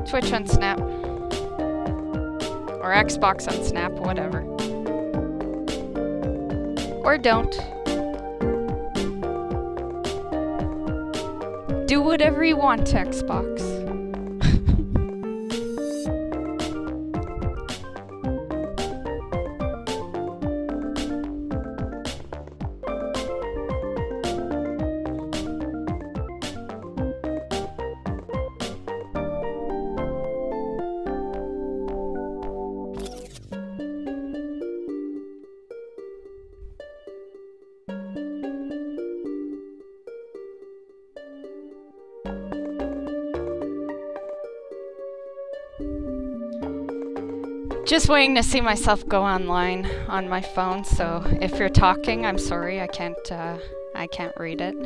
Twitch on Snap. Or Xbox on Snap, whatever. Or don't. Do whatever you want to Xbox. Just waiting to see myself go online on my phone, so if you're talking, I'm sorry, I can't read it.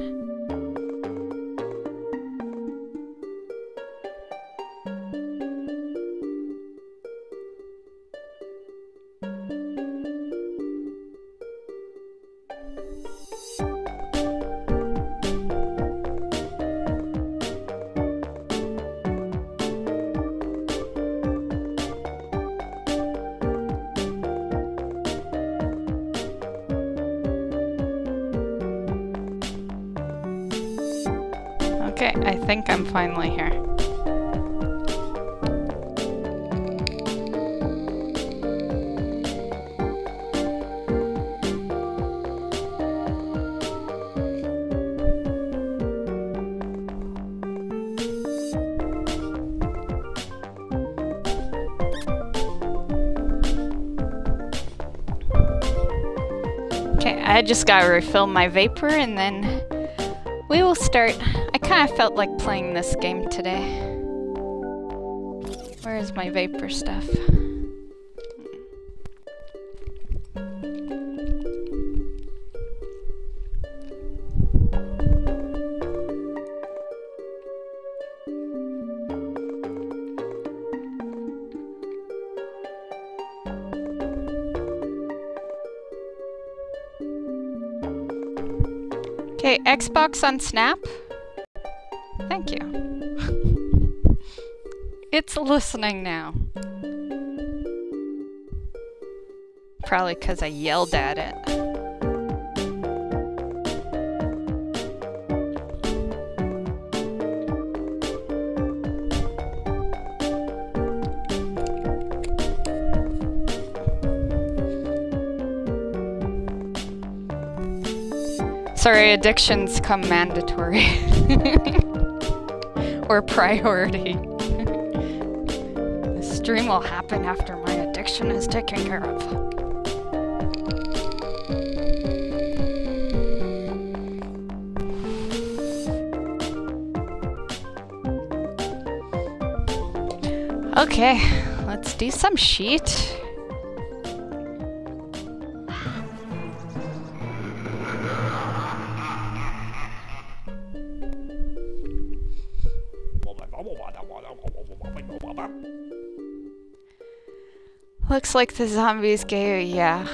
Okay, I think I'm finally here. Okay, I just gotta refill my vapor and then we will start. I kind of felt like playing this game today. Where is my vapor stuff? Okay, Xbox on Snap. Thank you. It's listening now. Probably because I yelled at it. Sorry, addictions come mandatory. Or priority. The stream will happen after my addiction is taken care of. Okay, let's do some sheet. Looks like the zombies go, yeah,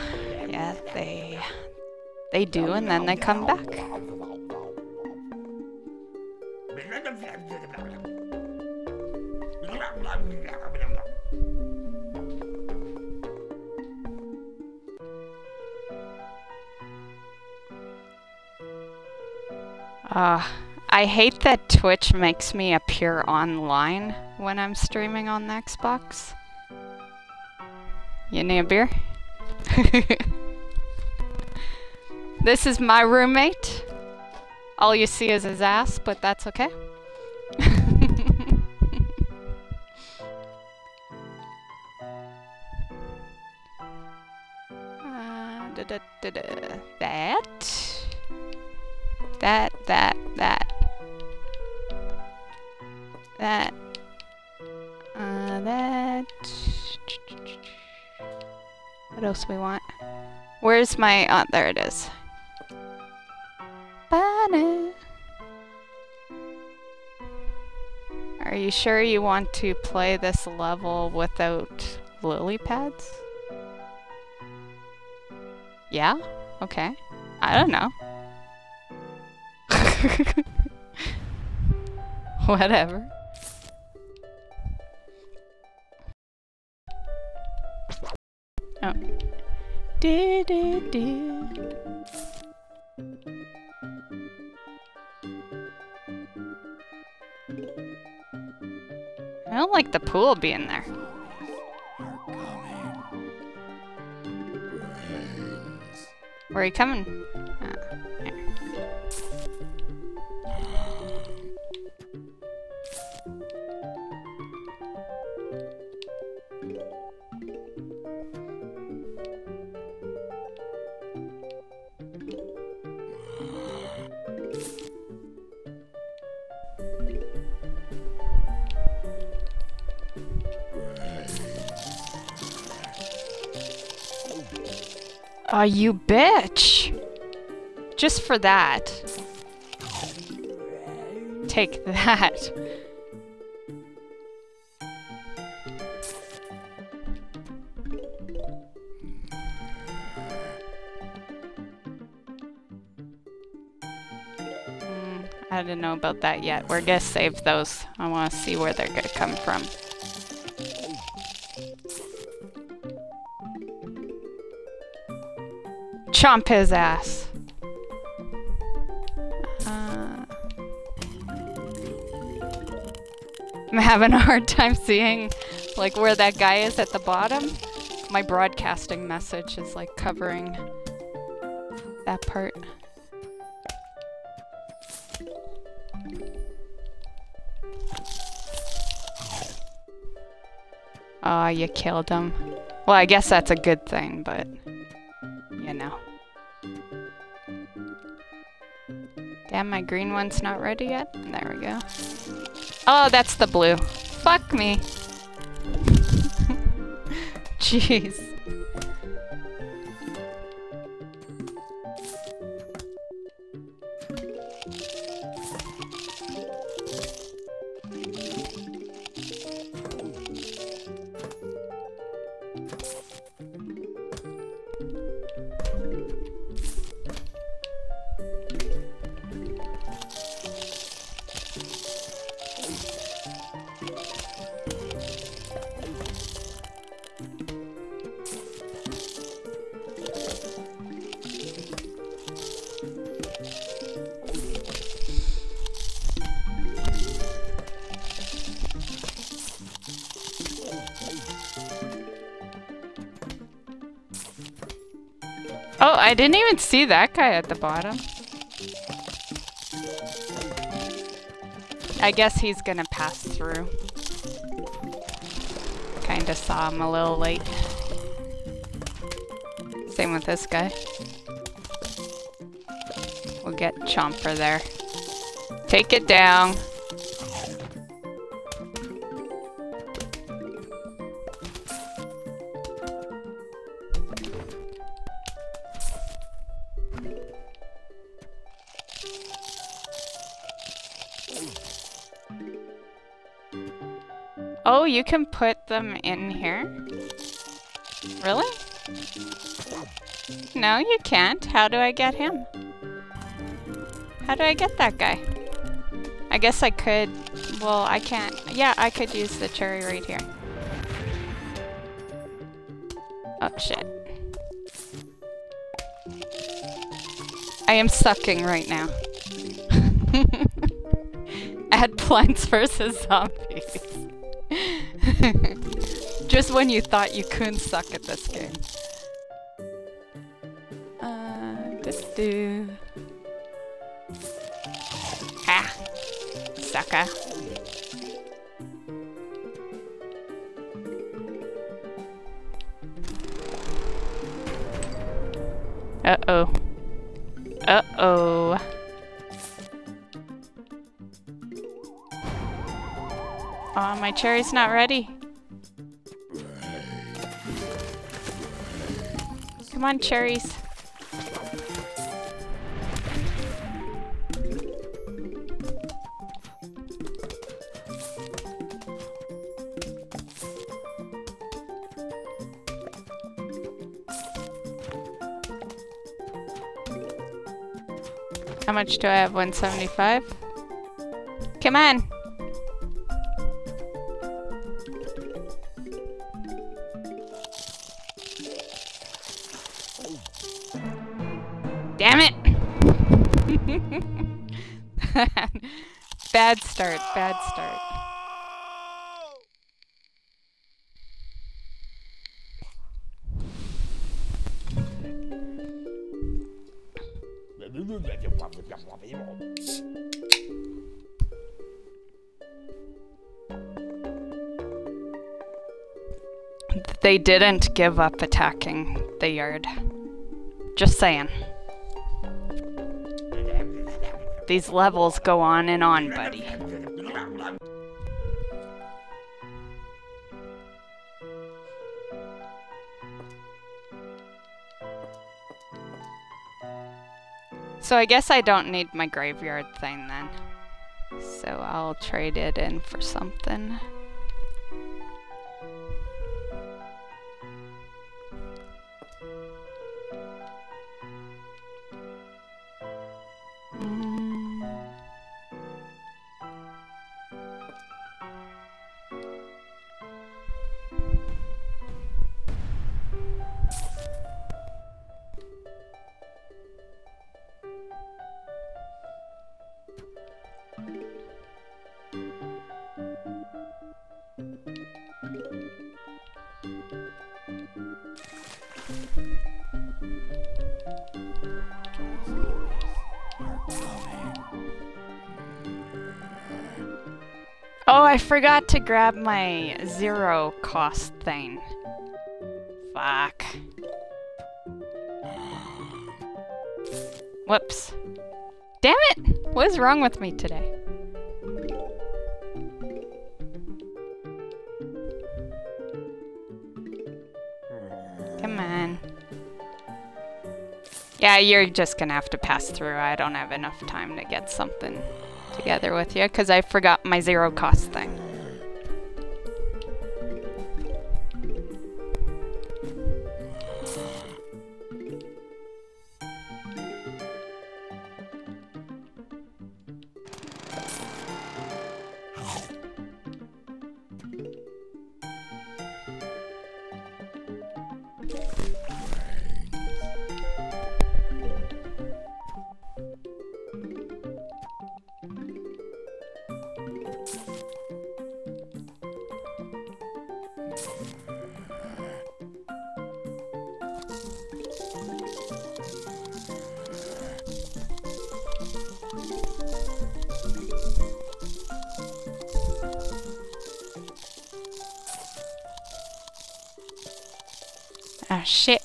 they do, and then they come back. I hate that Twitch makes me appear online when I'm streaming on the Xbox. You need a beer? This is my roommate. All you see is his ass, but that's okay. That. What else we want? Where's my... oh, there it is. Banana. Are you sure you want to play this level without lily pads? Yeah? Okay. I don't know. Do, do, do. I don't like the pool being there. Where are you coming? Here. Oh, you bitch! Just for that. Take that. I didn't know about that yet. We're gonna save those. I want to see where they're gonna come from. Chomp his ass. I'm having a hard time seeing like where that guy is at the bottom. My broadcasting message is like covering that part. Oh, you killed him. Well, I guess that's a good thing, but you know. Damn, my green one's not ready yet. There we go. Oh, that's the blue. Fuck me. Jeez. Oh, I didn't even see that guy at the bottom. I guess he's gonna pass through. Kinda saw him a little late. Same with this guy. We'll get Chomper there. Take it down. Oh, you can put them in here? Really? No, you can't. How do I get him? How do I get that guy? I guess I could... Well, I can't... Yeah, I could use the cherry right here. Oh, shit. I am sucking right now. Add Plants vs. Zombies. Just when you thought you couldn't suck at this game. Ha! Sucker. Uh-oh. Uh-oh. Oh, my cherry's not ready. Come on, cherries. How much do I have? 175? Come on! Bad start, bad start. They didn't give up attacking the yard. Just saying. These levels go on and on, buddy. So I guess I don't need my graveyard thing then. So I'll trade it in for something. Oh, I forgot to grab my zero cost thing. Fuck. Whoops. Damn it! What is wrong with me today? Come on. Yeah, you're just gonna have to pass through. I don't have enough time to get something together with you because I forgot my zero cost thing. Ah, shit.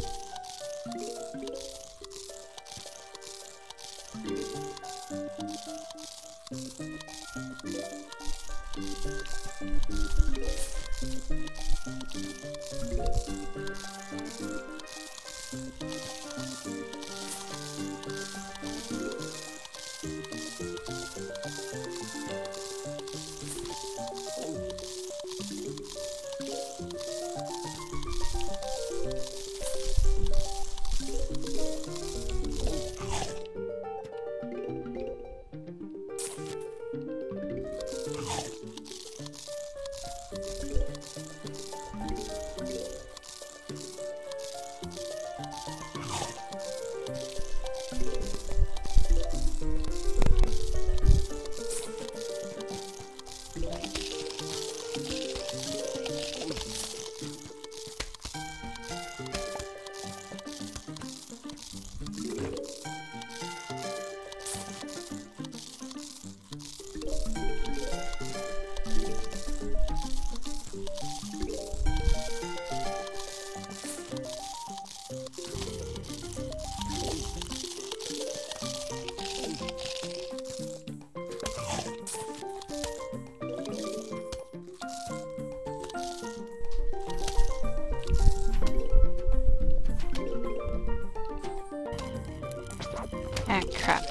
Ah, crap.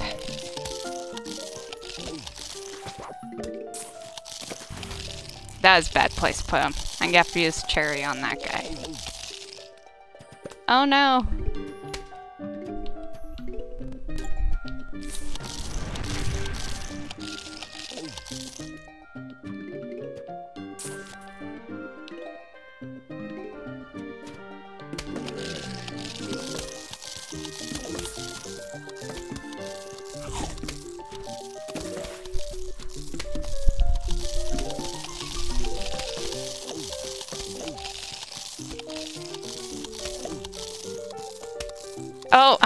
That was a bad place to put him. I have to use cherry on that guy. Oh no.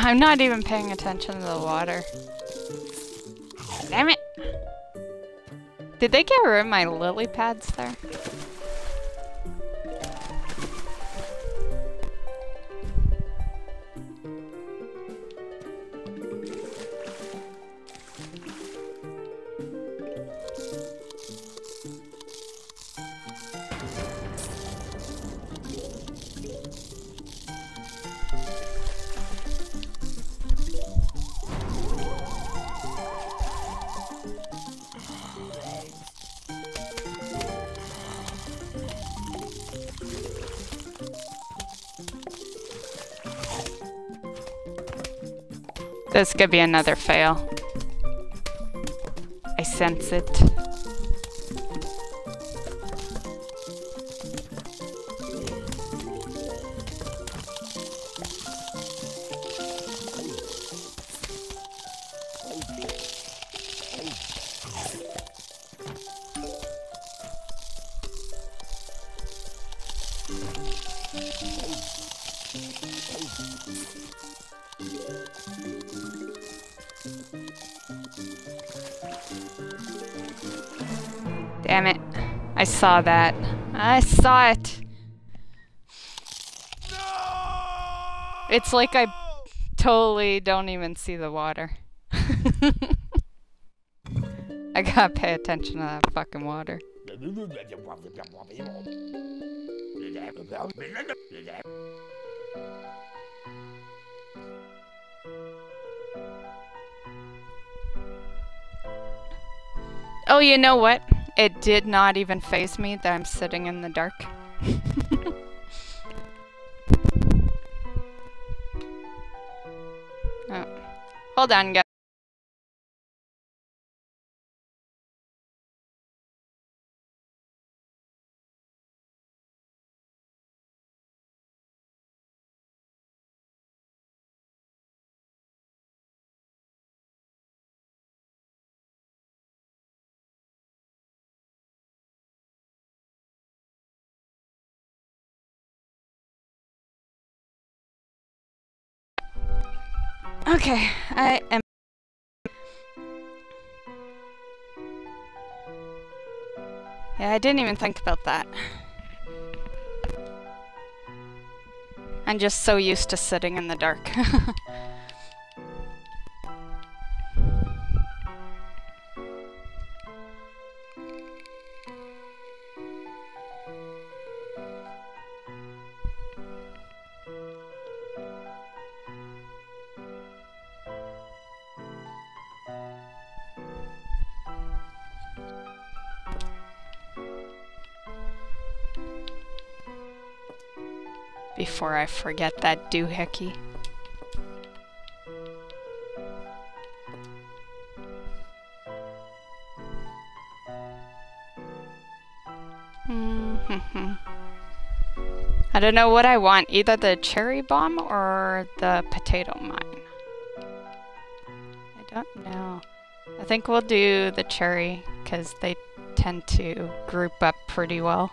I'm not even paying attention to the water. Damn it! Did they get rid of my lily pads there? This could be another fail. I sense it. Damn it. I saw that. I saw it. No! It's like I totally don't even see the water. I gotta pay attention to that fucking water. Oh, you know what? It did not even faze me that I'm sitting in the dark. Oh. Hold on, guys. Okay, I am. Yeah, I didn't even think about that. I'm just so used to sitting in the dark. Before I forget that doohickey. I don't know what I want, either the cherry bomb or the potato mine. I don't know. I think we'll do the cherry because they tend to group up pretty well.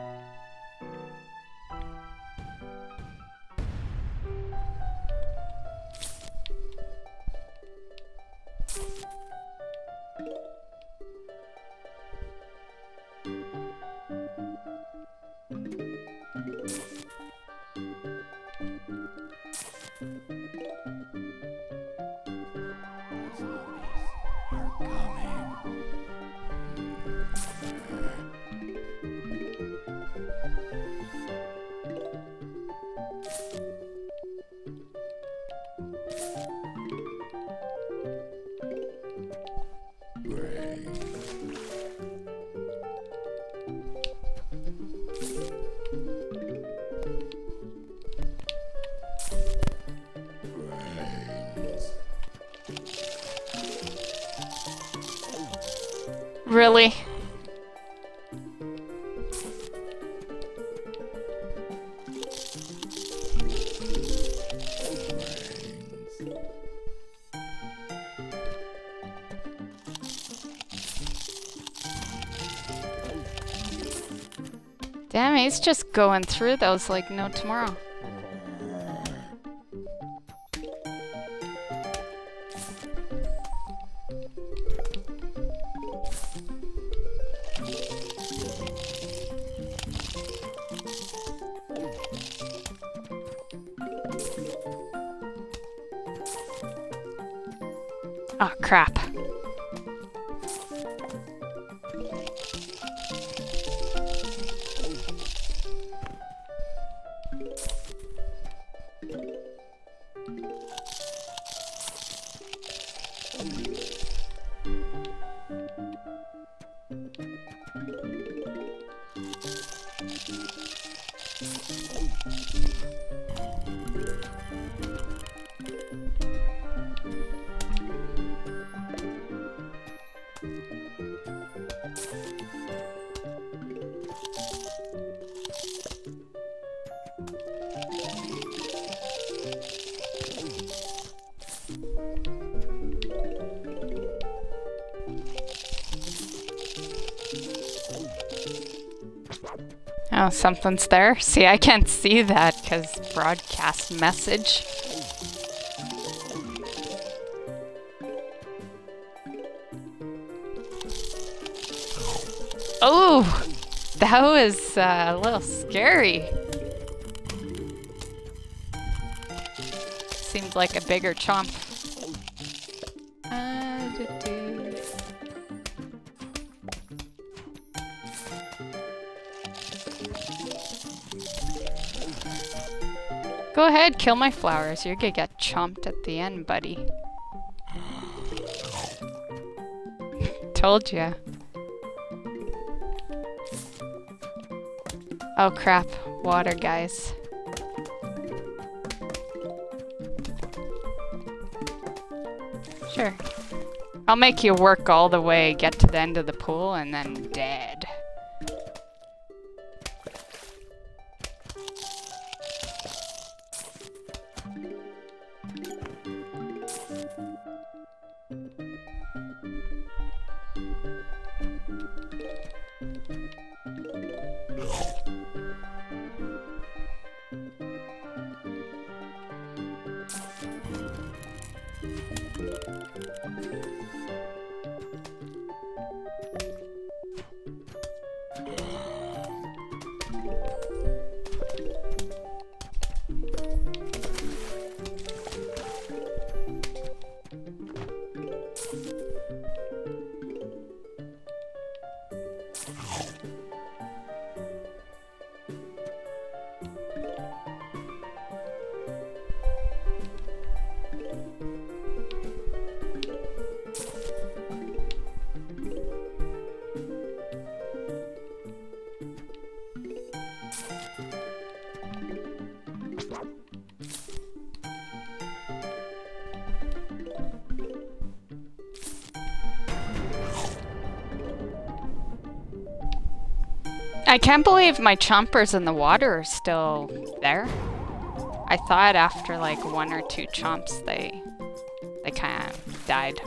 Really? Damn, he's just going through those like no tomorrow. Oh, crap. Oh, something's there. See, I can't see that because broadcast message. Oh, that was a little scary. Seemed like a bigger chomp. Go ahead, kill my flowers. You're gonna get chomped at the end, buddy. Told ya. Oh crap, water guys. Sure. I'll make you work all the way, get to the end of the pool, and then dead. I can't believe my chompers in the water are still there. I thought after like 1 or 2 chomps they kind of died.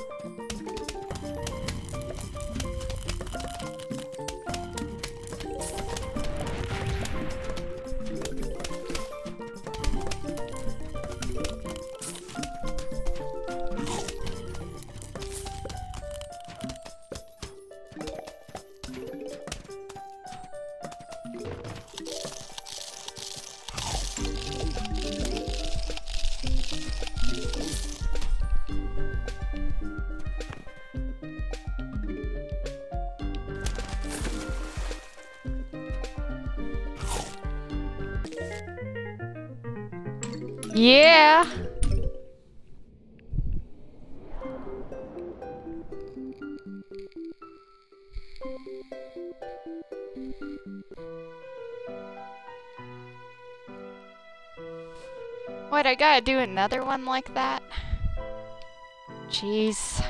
Yeah. What, I gotta do another one like that? Jeez.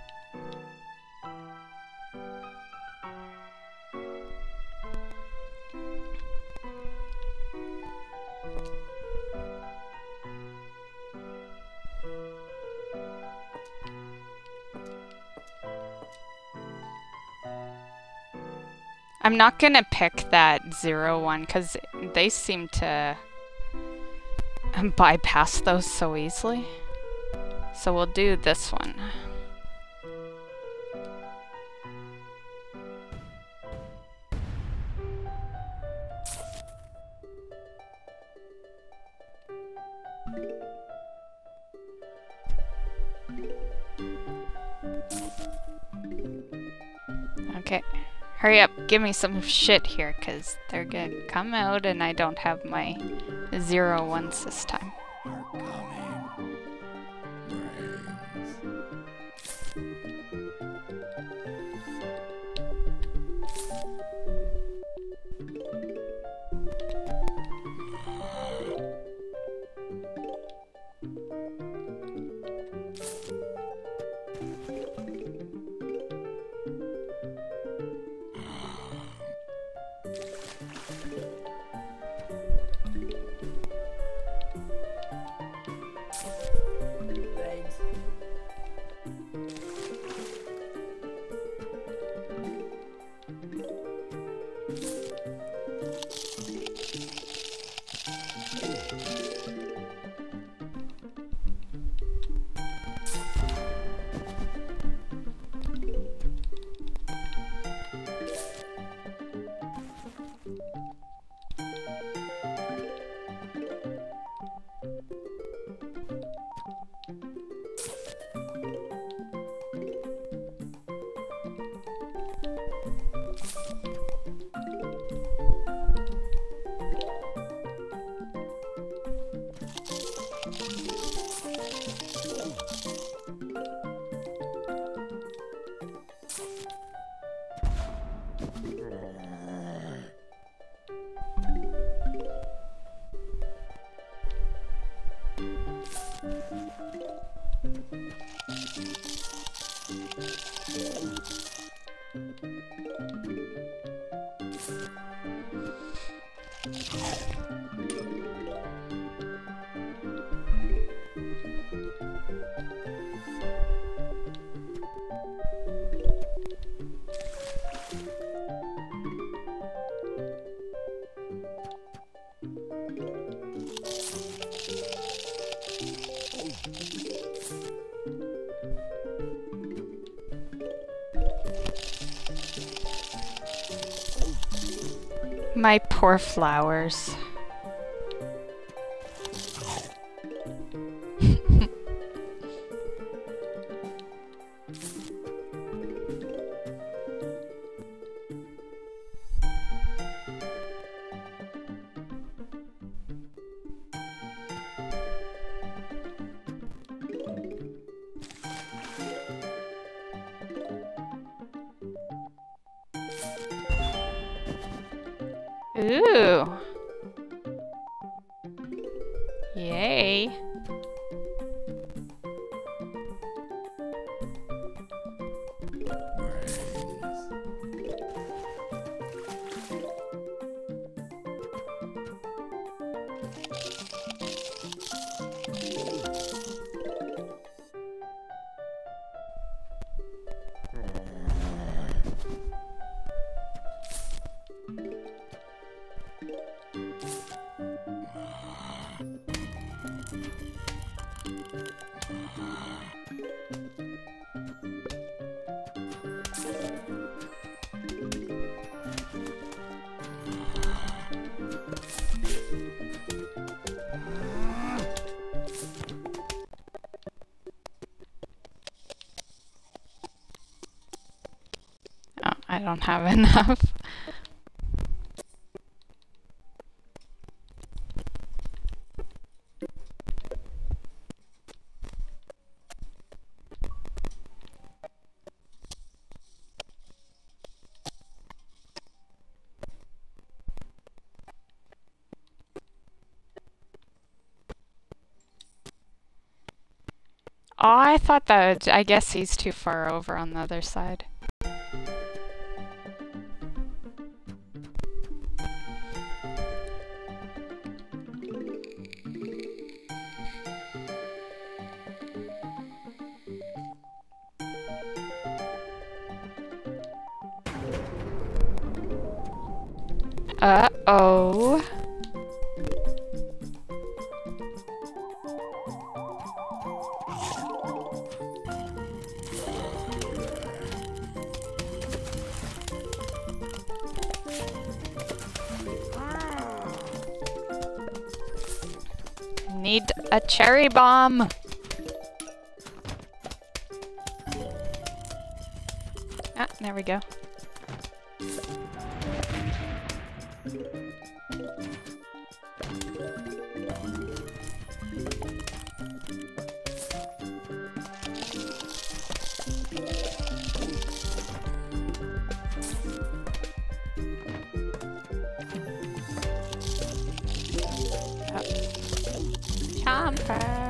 I'm not gonna pick that 0 one because they seem to bypass those so easily. So we'll do this one. Okay. Hurry up, give me some shit here, because they're gonna come out and I don't have my 0-1s this time. My poor flowers. Ooh. Yay. Oh, I don't have enough. Oh, I thought that, I guess he's too far over on the other side. Uh-oh. Need a cherry bomb. Ah, there we go. Chomper.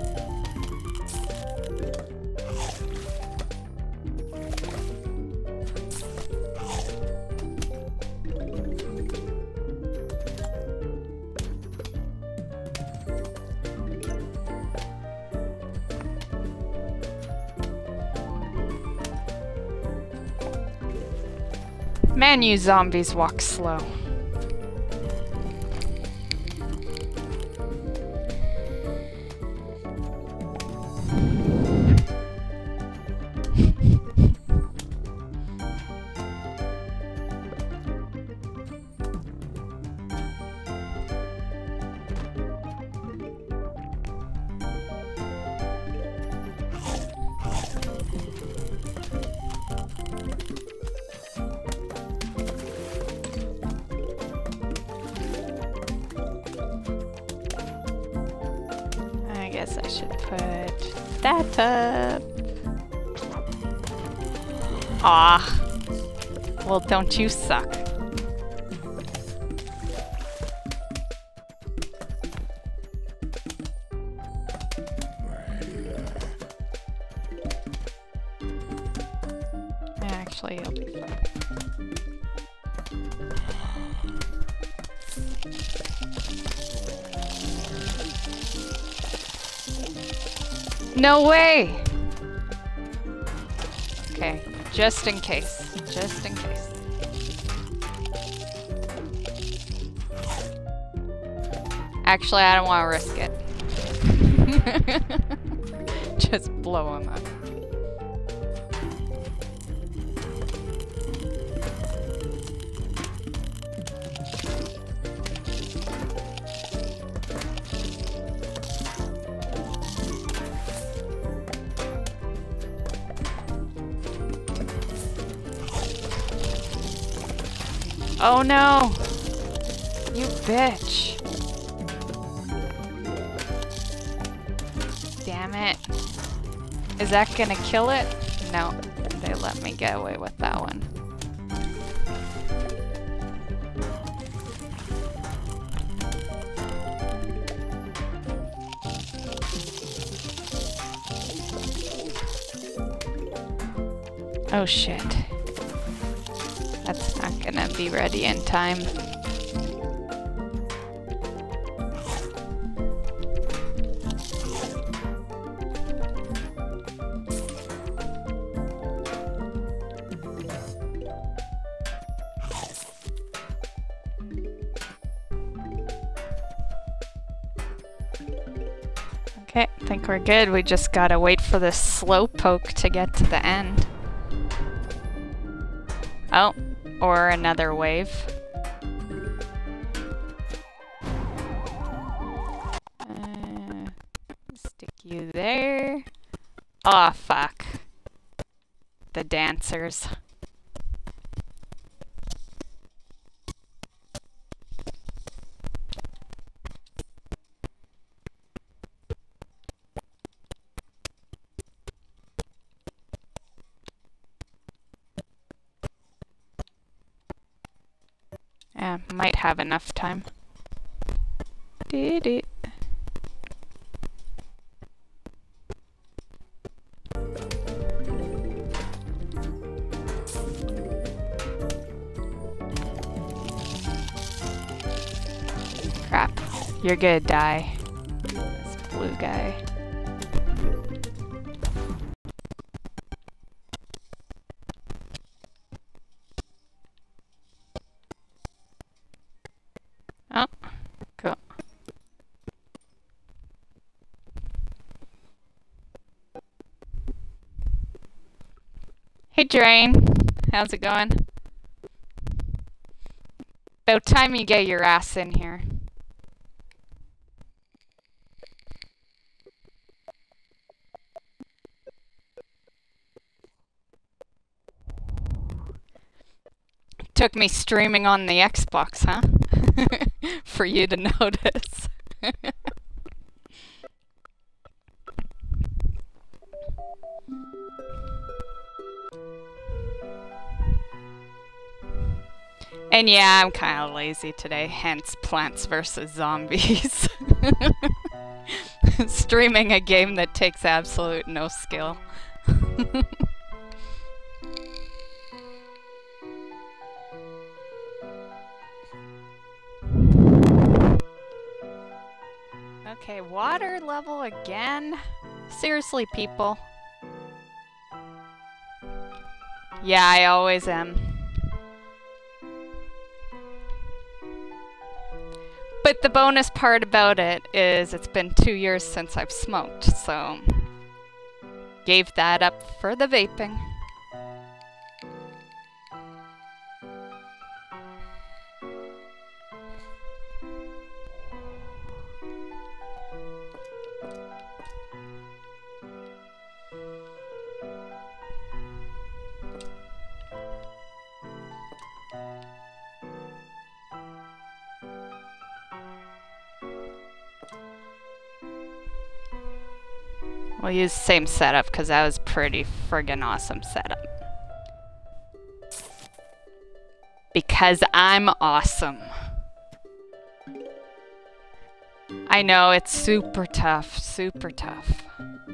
Man, you zombies walk slow. I guess I should put that up. Ah. Well, don't you suck. Actually, it'll be fine. No way! Okay, just in case. Just in case. Actually, I don't want to risk it. Just blow him up. Oh no! You bitch! Damn it. Is that gonna kill it? No, they let me get away with that one. Oh shit. That's not gonna be ready in time. Okay, I think we're good. We just gotta wait for the slowpoke to get to the end. Oh, or another wave. Stick you there. Aw, fuck. The dancers. Yeah, might have enough time. Did it. Crap. You're gonna die. This blue guy. Oh, cool. Hey Drain, how's it going? About time you get your ass in here. Took me streaming on the Xbox, huh? For you to notice. And yeah, I'm kind of lazy today, hence Plants vs. Zombies. Streaming a game that takes absolute no skill. Okay, water level again? Seriously, people. Yeah, I always am. But the bonus part about it is it's been 2 years since I've smoked, so gave that up for the vaping. We'll use the same setup because that was pretty friggin' awesome setup. Because I'm awesome. I know, it's super tough, super tough.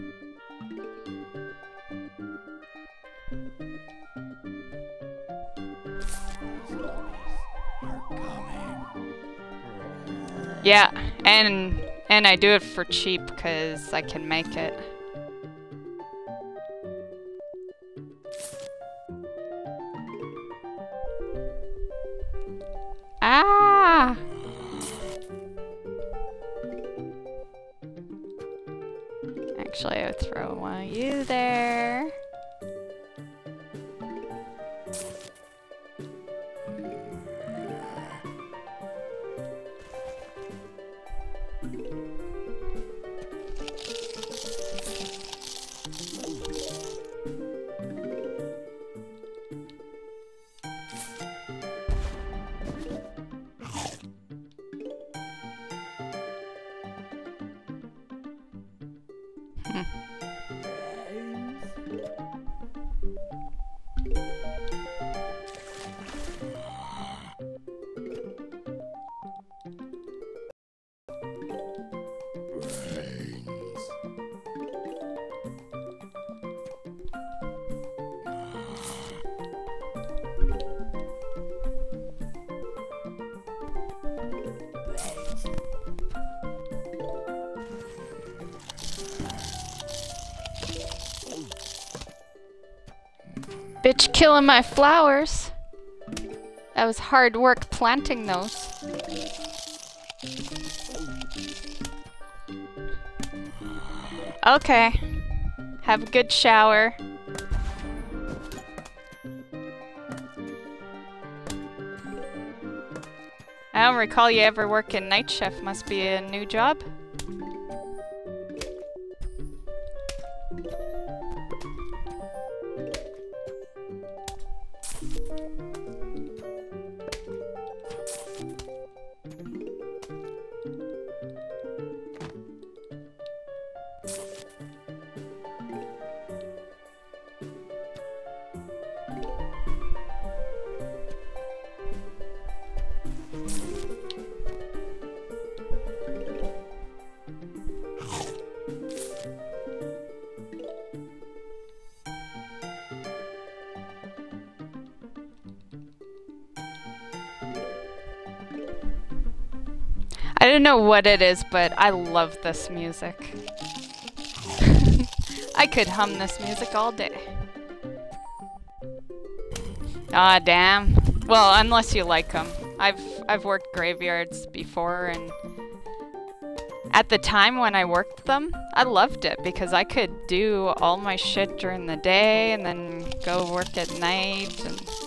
Yeah, and I do it for cheap because I can make it. Ah! Actually, I would throw one of you there. Bitch killing my flowers. That was hard work planting those. Okay. Have a good shower. I don't recall you ever working night shift. Must be a new job. I don't know what it is, but I love this music. I could hum this music all day. Ah, damn. Well, unless you like them. I've worked graveyards before, and at the time when I worked them, I loved it because I could do all my shit during the day and then go work at night.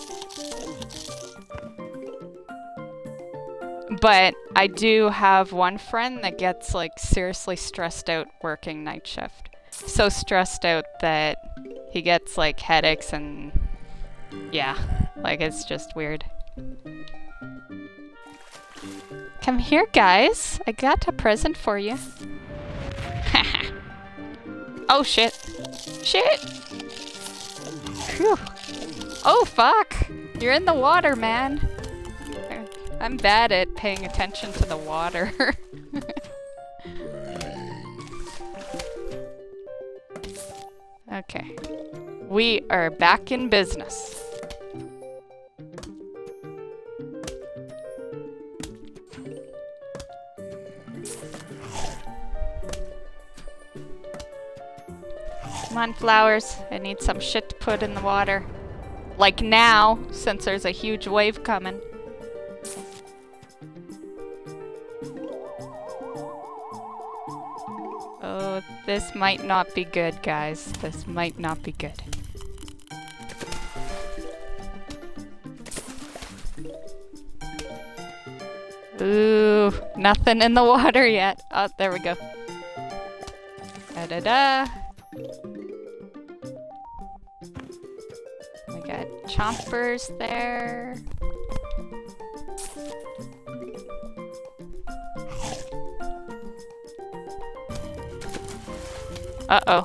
But I do have one friend that gets like seriously stressed out working night shift. So stressed out that he gets like headaches and yeah, like it's just weird. Come here, guys. I got a present for you. Oh, shit. Shit! Phew. Oh, fuck! You're in the water, man. I'm bad at paying attention to the water. Okay. We are back in business. Come on, flowers. I need some shit to put in the water. Like now, since there's a huge wave coming. Oh, this might not be good, guys. This might not be good. Ooh, nothing in the water yet. Oh, there we go. Da-da-da. We got chompers there. Uh-oh.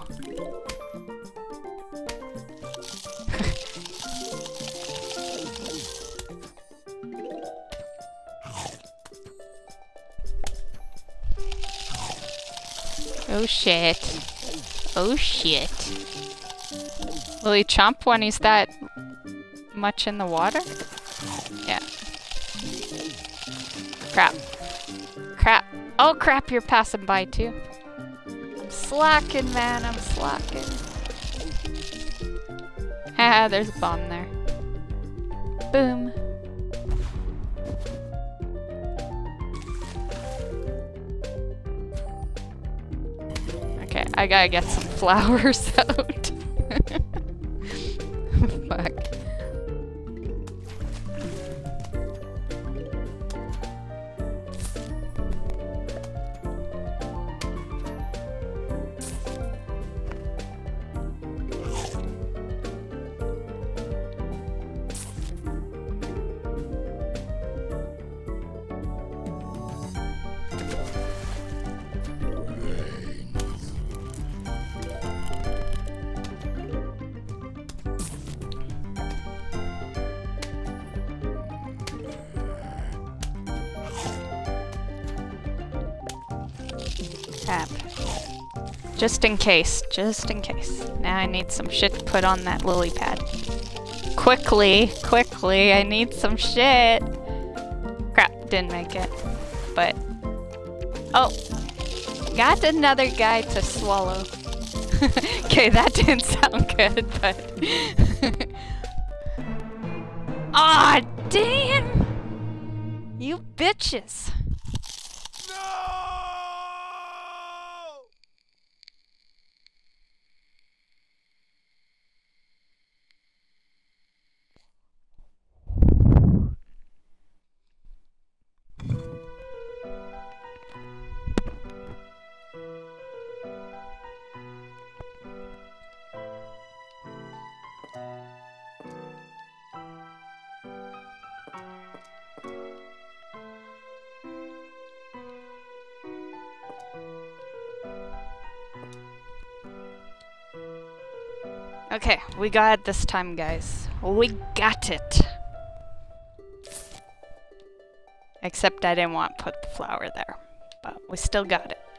Oh shit. Oh shit. Will he chomp when he's that much in the water? Yeah. Crap. Crap. Oh crap, you're passing by too. I'm slacking, man. I'm slacking. Haha, there's a bomb there. Boom. Okay, I gotta get some flowers out. Fuck. Crap. Just in case. Just in case. Now I need some shit to put on that lily pad. Quickly. Quickly. I need some shit. Crap. Didn't make it. But... oh. Got another guy to swallow. Okay, that didn't sound good, but... Aw, damn! You bitches! Okay, we got it this time, guys. We got it. Except I didn't want to put the flower there, but we still got it.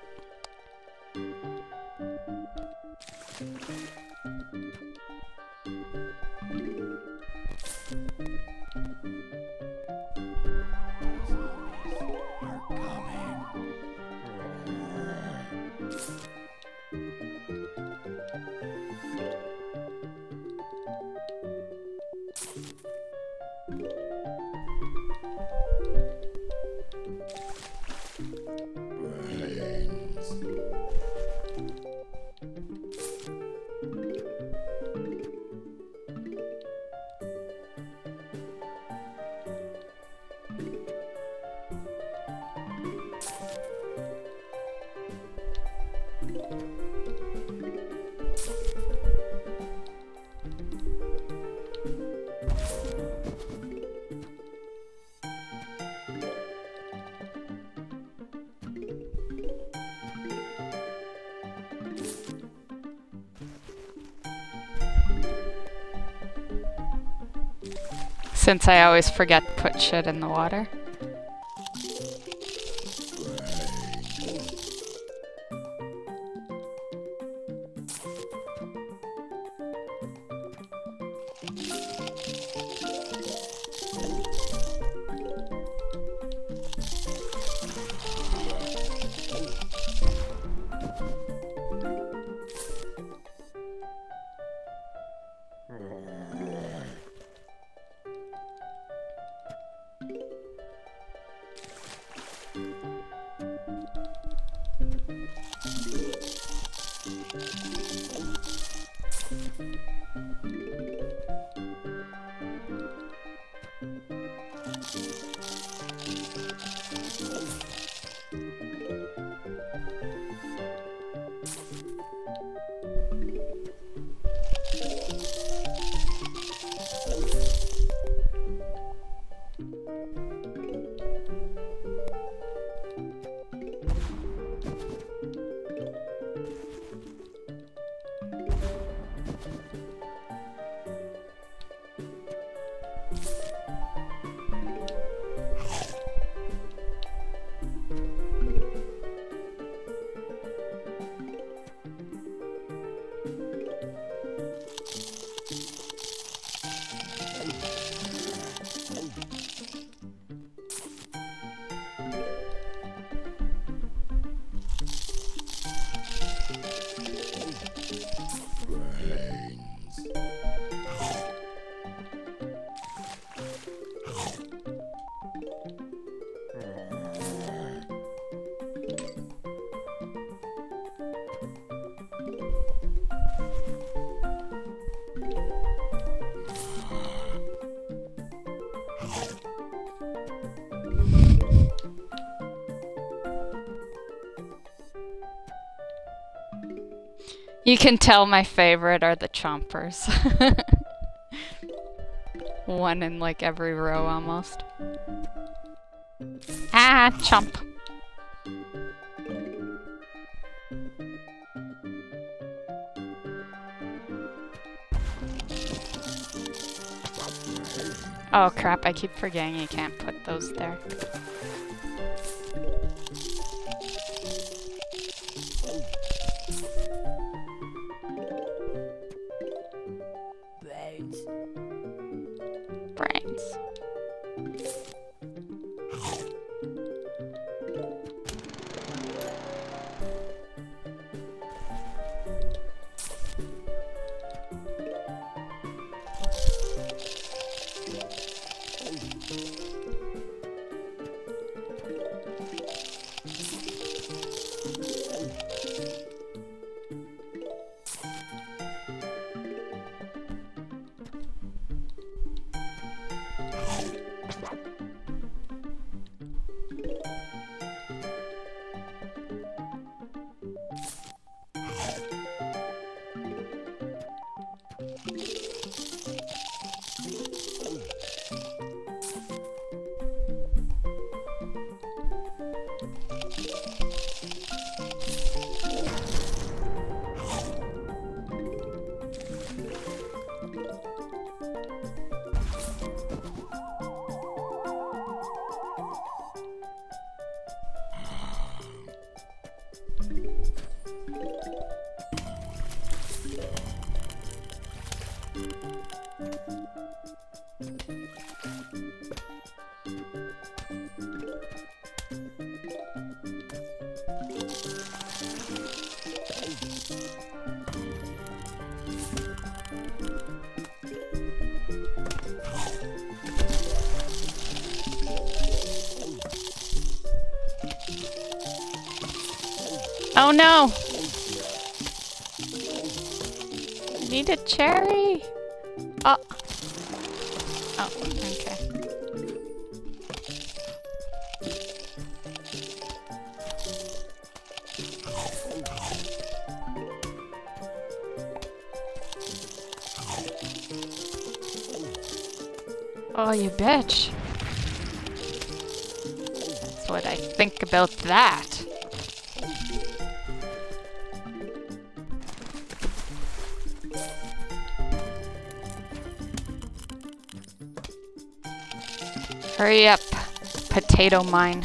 Since I always forget to put shit in the water. You can tell my favorite are the chompers. One in like every row almost. Ah, chomp. Oh crap, I keep forgetting you can't put those there. Brains. Oh no! I need a cherry! Oh! Oh, okay. Oh, you bitch! That's what I think about that. Hurry up, potato mine.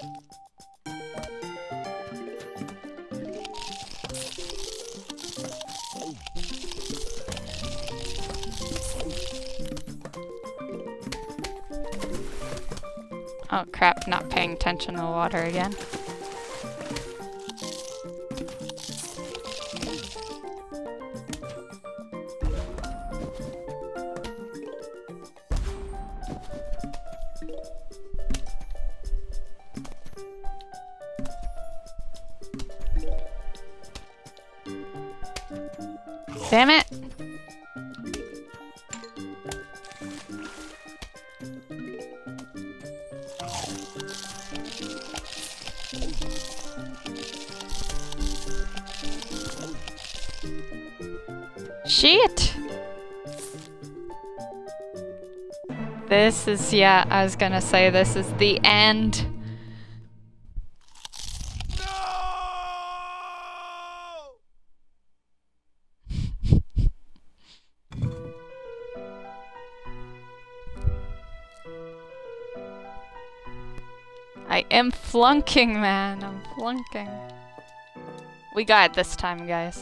Oh crap, not paying attention to the water again. Damn it! Shit! This is, yeah, I was gonna say this is the end. I am flunking, man. I'm flunking. We got it this time, guys.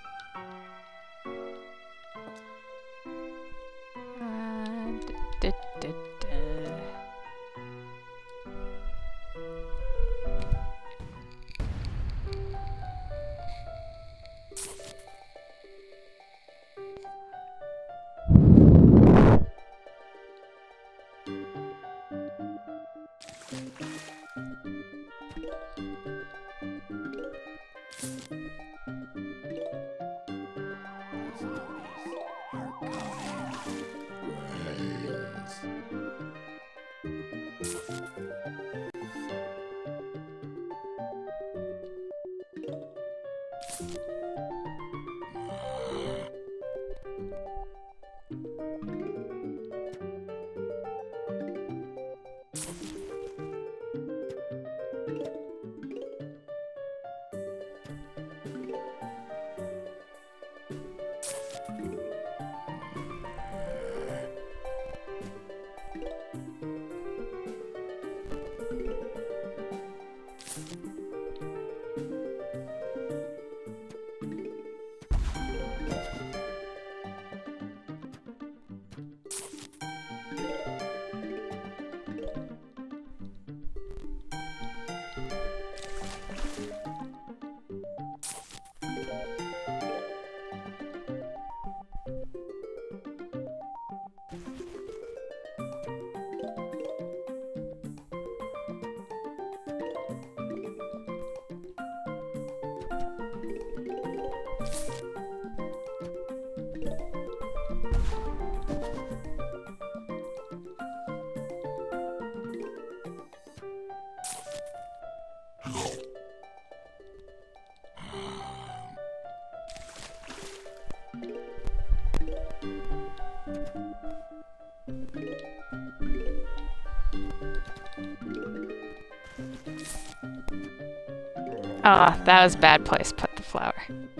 Oh, that was a bad place to put the flower.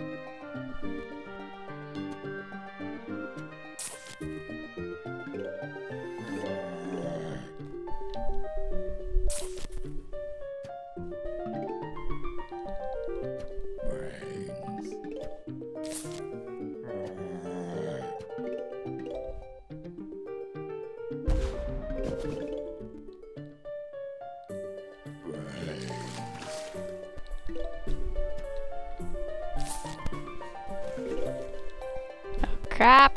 Crap.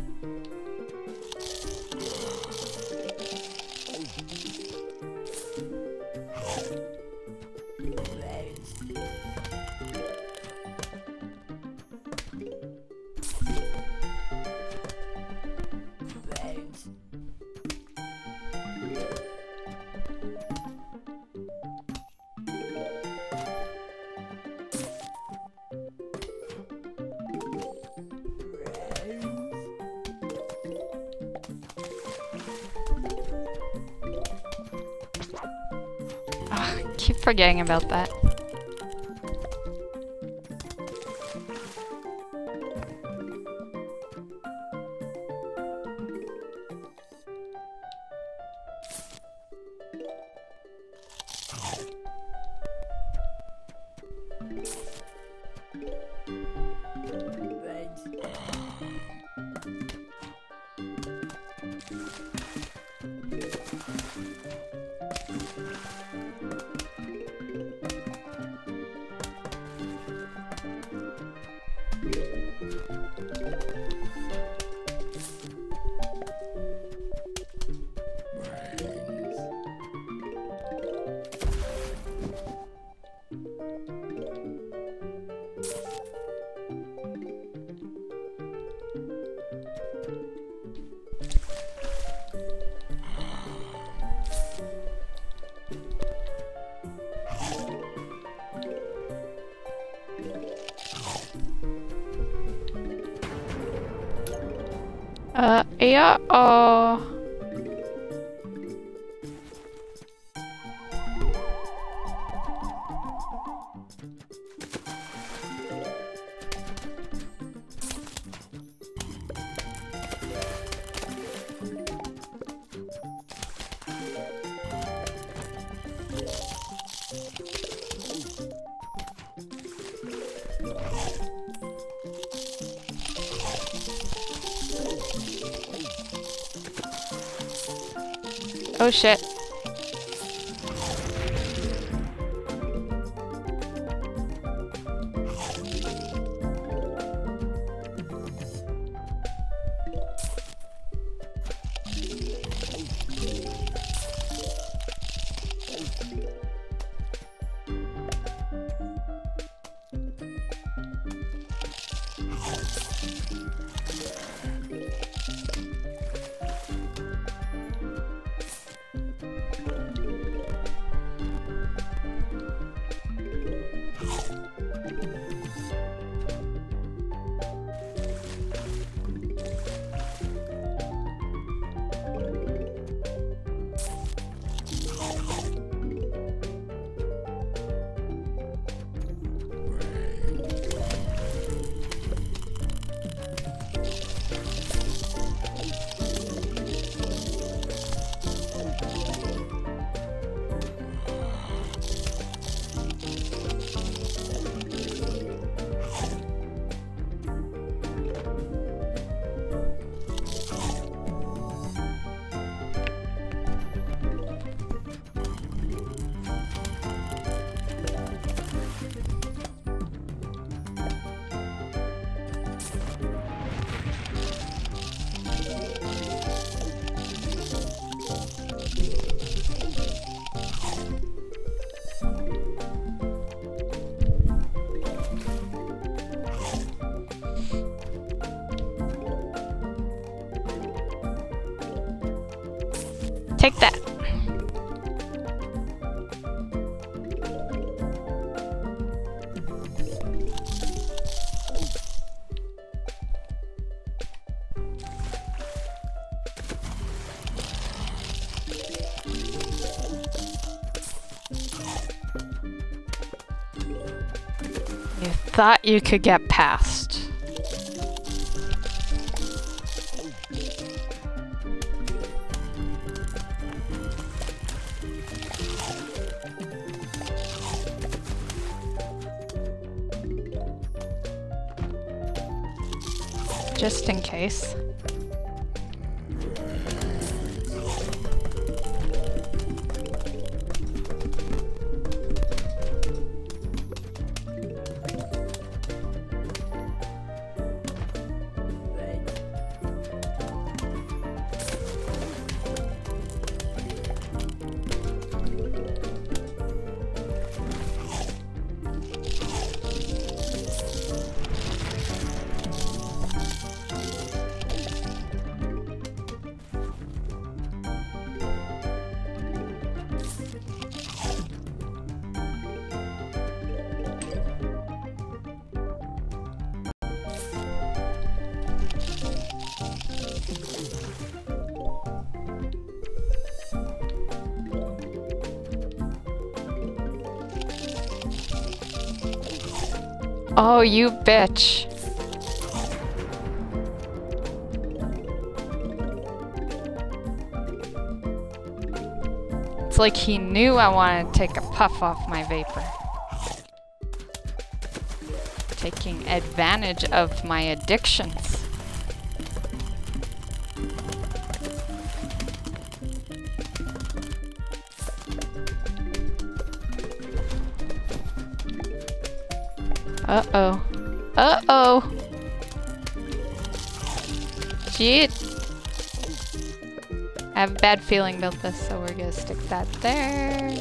Keep forgetting about that. Yeah, oh. Oh shit. Take that. You thought you could get past. Just in case. Oh, you bitch. It's like he knew I wanted to take a puff off my vapor. Taking advantage of my addictions. Uh-oh. Uh-oh! Shit! I have a bad feeling about this, so we're gonna stick that there.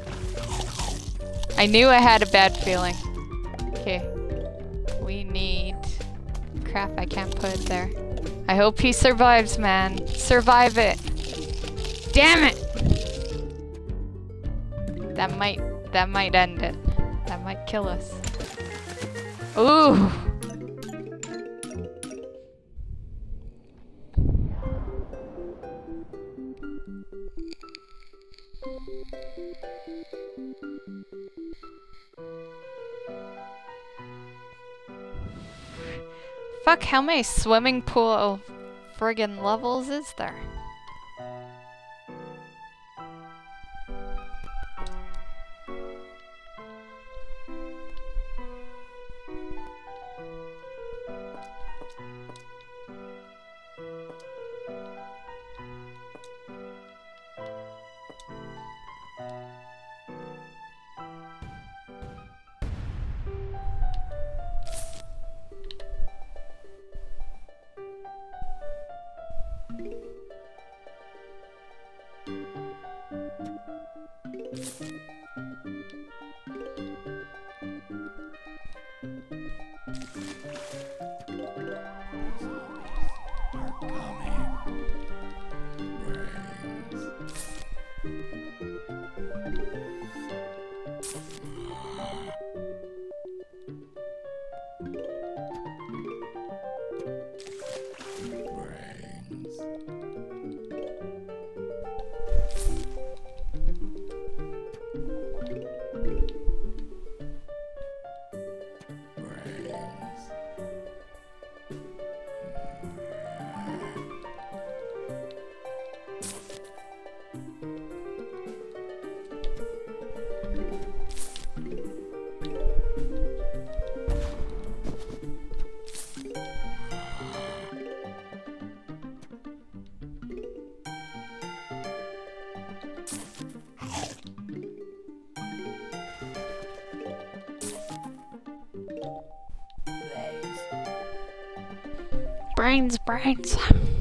I knew I had a bad feeling. Okay. We need... Crap, I can't put it there. I hope he survives, man. Survive it! Damn it! That might end it. That might kill us. Ooh! Fuck, how many swimming pool friggin' levels is there? Brains, brains.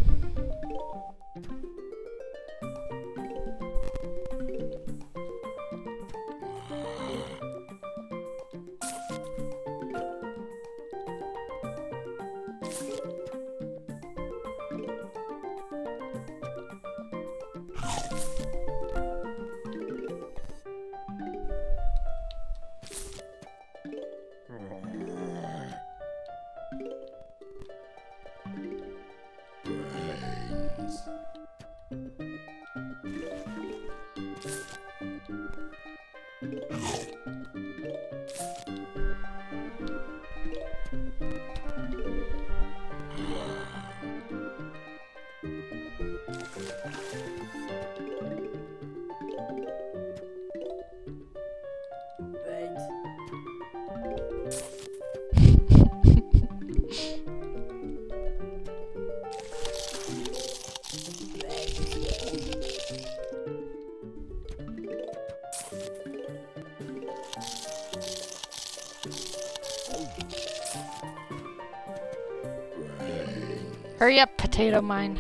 Hurry up, potato mine.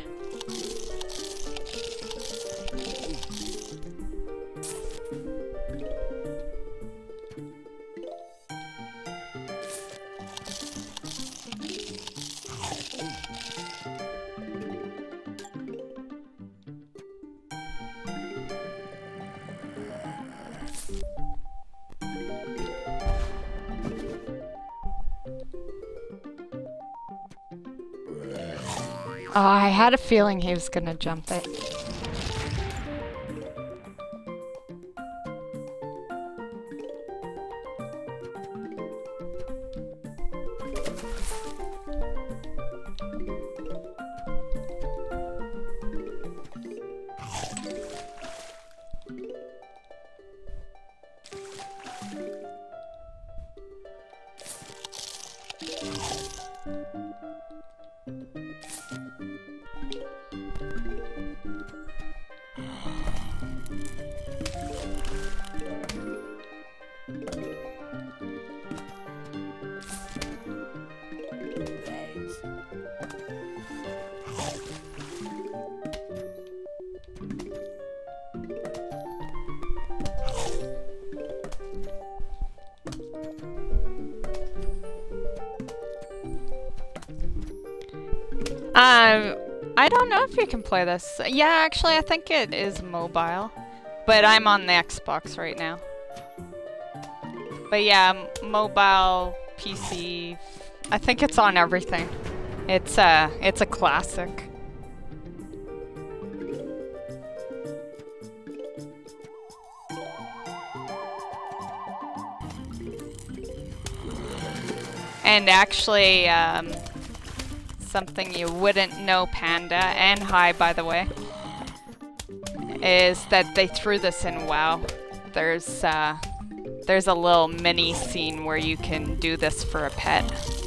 Oh, I had a feeling he was gonna jump it. I don't know if you can play this. Yeah, actually, I think it is mobile. But I'm on the Xbox right now. But yeah, mobile, PC, I think it's on everything. It's a classic. And actually, something you wouldn't know, Panda, and hi, by the way, is that they threw this in WoW. There's a little mini scene where you can do this for a pet.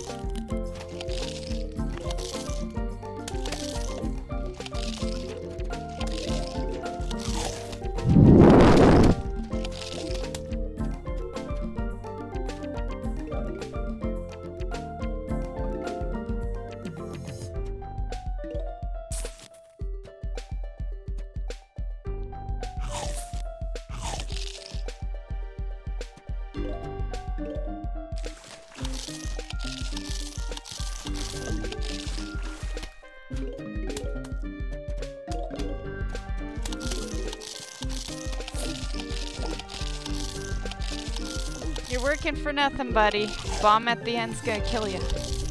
You're working for nothing, buddy. Bomb at the end's gonna kill you.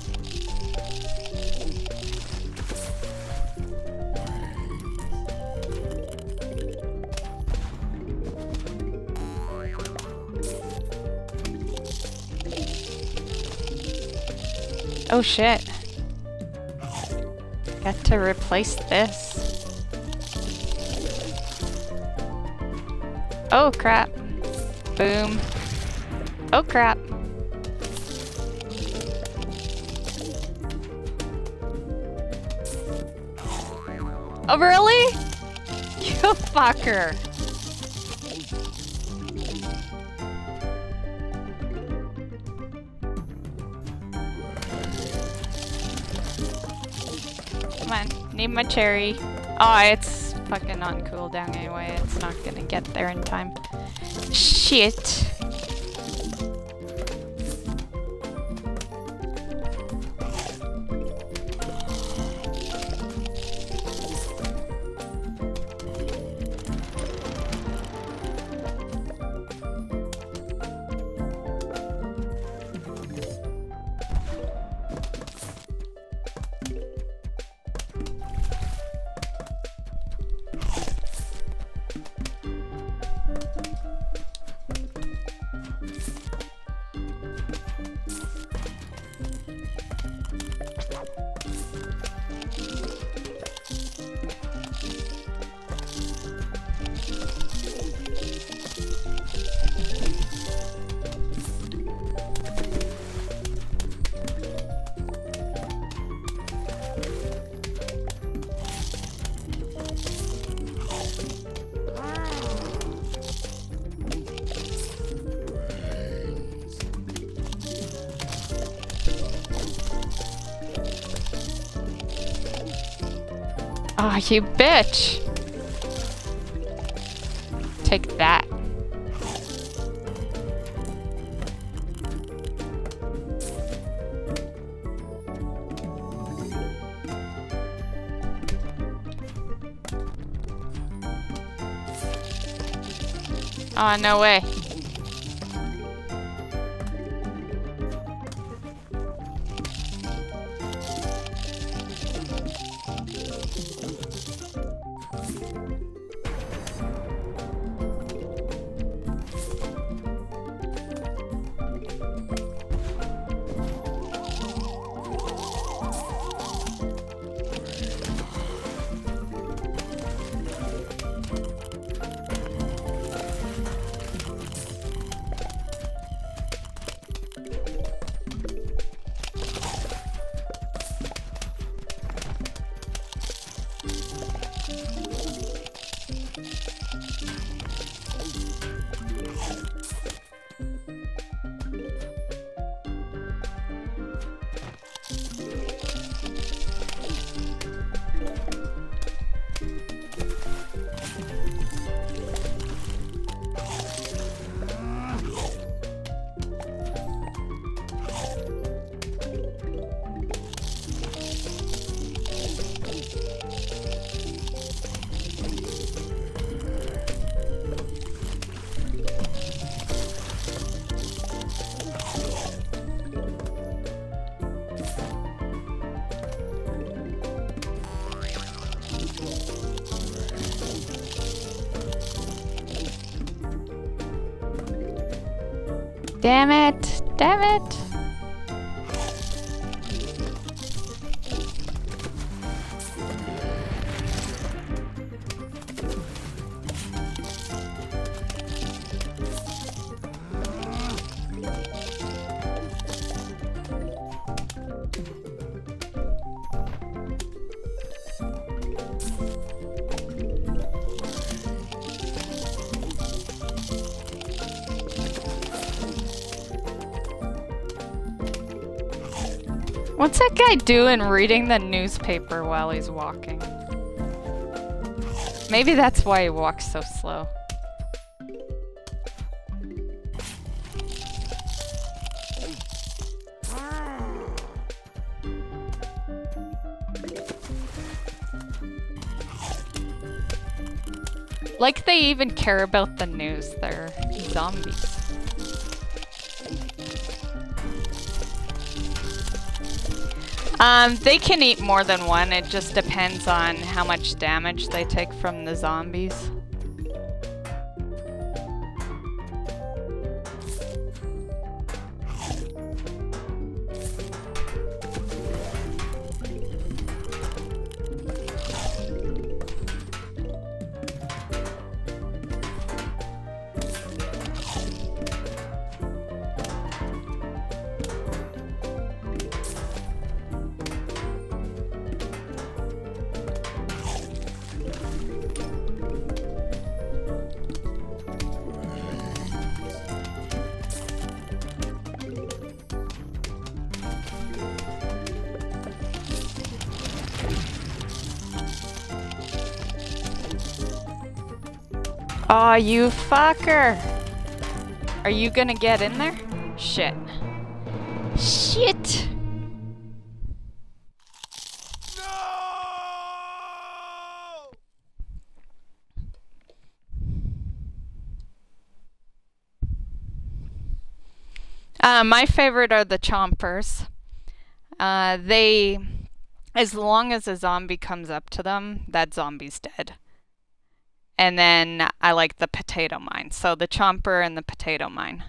Oh shit. Got to replace this. Oh crap. Boom. Oh crap. Oh really? You fucker. Come on, need my cherry. Oh, it's fucking on cooldown anyway. It's not gonna get there in time. Shit. Aw, oh, you bitch! Take that. Aw, oh, no way. Damn it! Damn it! What's that guy doing reading the newspaper while he's walking? Maybe that's why he walks so slow. Like they even care about the news, they're zombies. They can eat more than one, it just depends on how much damage they take from the zombies. Aw, you fucker! Are you gonna get in there? Shit. Shit! My favorite are the chompers. As long as a zombie comes up to them, that zombie's dead. And then I like the potato mine. So the chomper and the potato mine.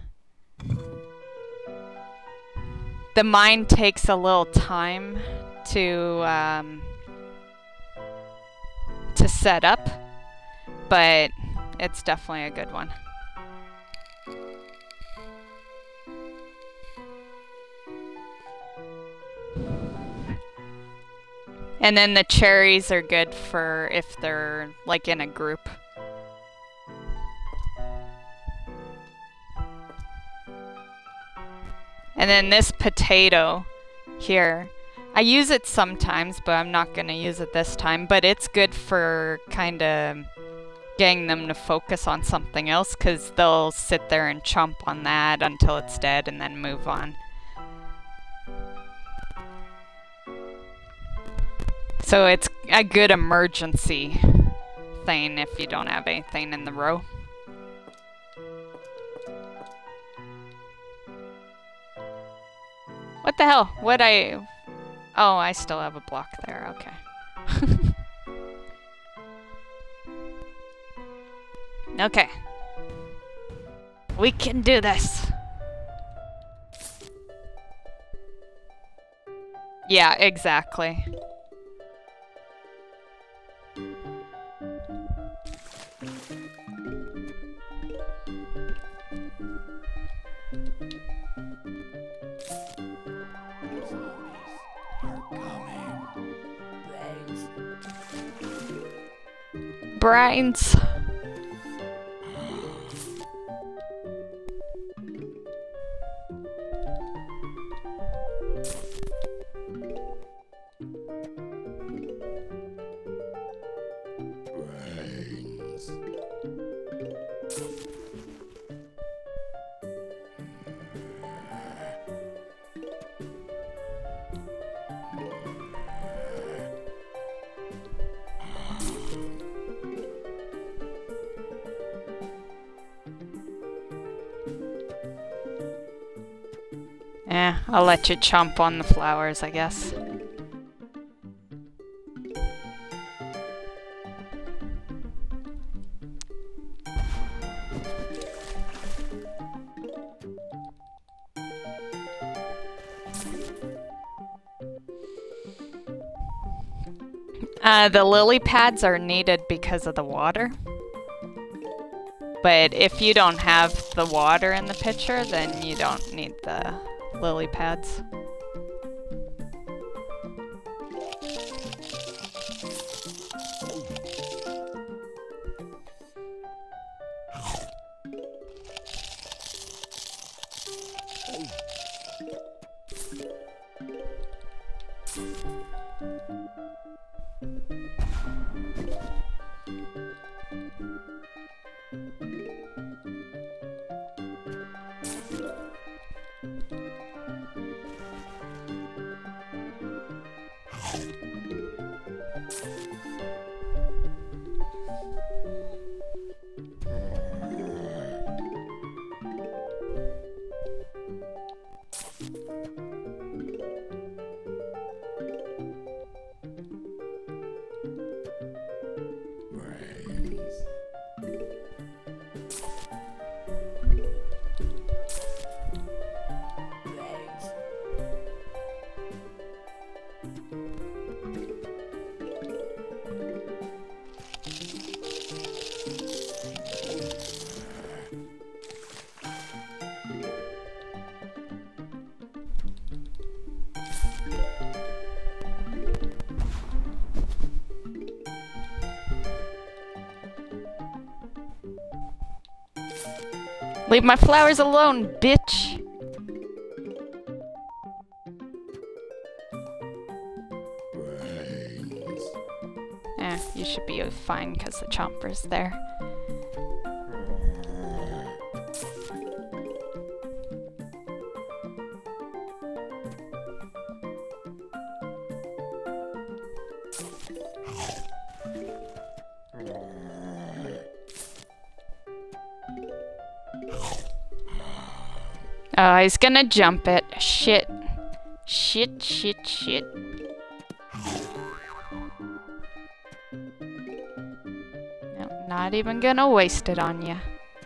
The mine takes a little time to set up, but it's definitely a good one. And then the cherries are good for if they're like in a group. And then this potato here, I use it sometimes, but I'm not gonna use it this time, but it's good for kind of getting them to focus on something else, because they'll sit there and chomp on that until it's dead and then move on. So it's a good emergency thing if you don't have anything in the row. What the hell? Oh, I still have a block there, okay. Okay. We can do this. Yeah, exactly. Brains. I'll let you chomp on the flowers, I guess. The lily pads are needed because of the water. But if you don't have the water in the pitcher, then you don't need the lily pads. Leave my flowers alone, bitch! You should be fine because the chomper's there. Oh, he's gonna jump it. Shit. Shit, shit, shit. No, not even gonna waste it on you.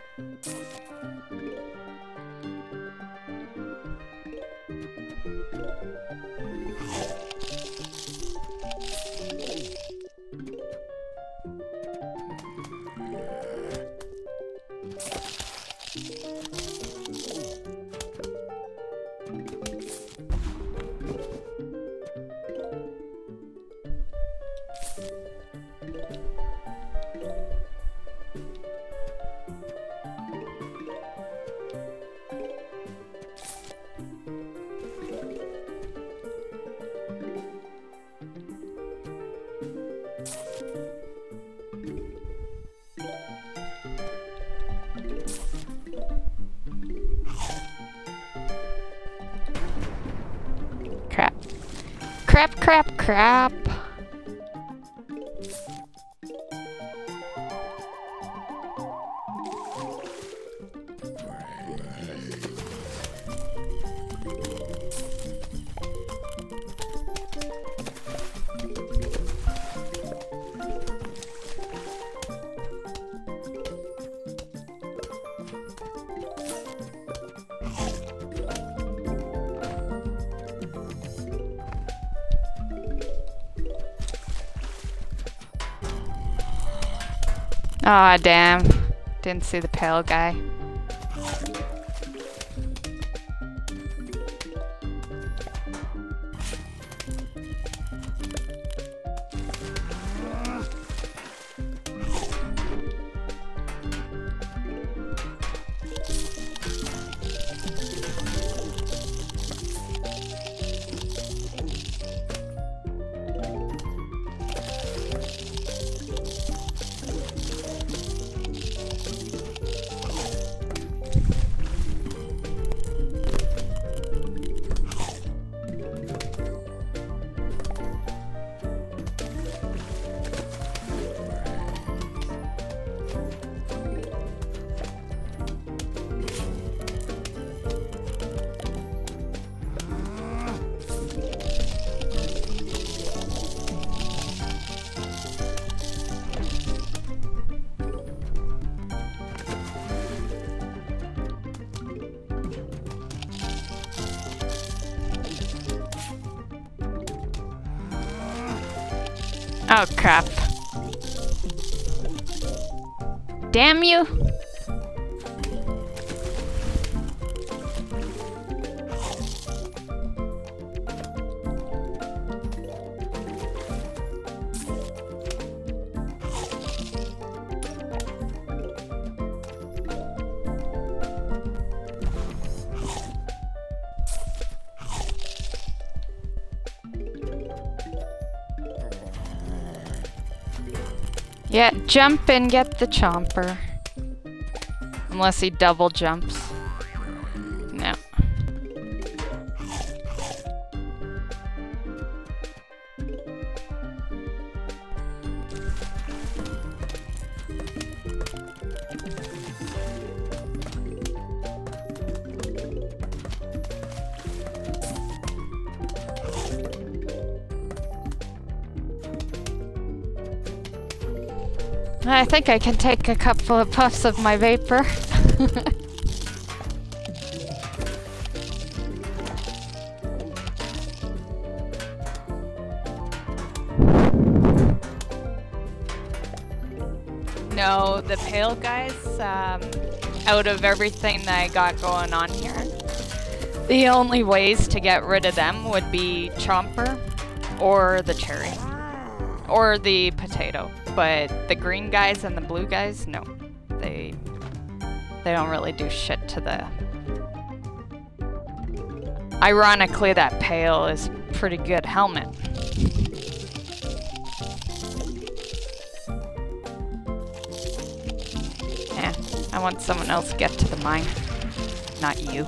Crap, crap, crap. Aw, damn. Didn't see the pale guy. Oh crap. Damn you! Yeah, jump and get the chomper. Unless he double jumps. No. I think I can take a couple of puffs of my vapor. No, the pale guys, out of everything that I got going on here, the only ways to get rid of them would be chomper or the cherry or the potato. But the green guys and the blue guys, no. They don't really do shit to the... Ironically, that pale is pretty good helmet. Yeah, I want someone else to get to the mine, not you.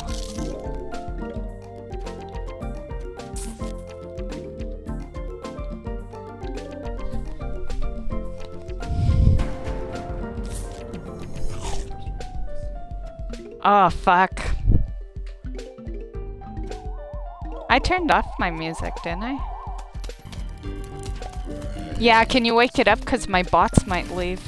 Oh, fuck. I turned off my music, didn't I? Yeah, can you wake it up? Because my bots might leave.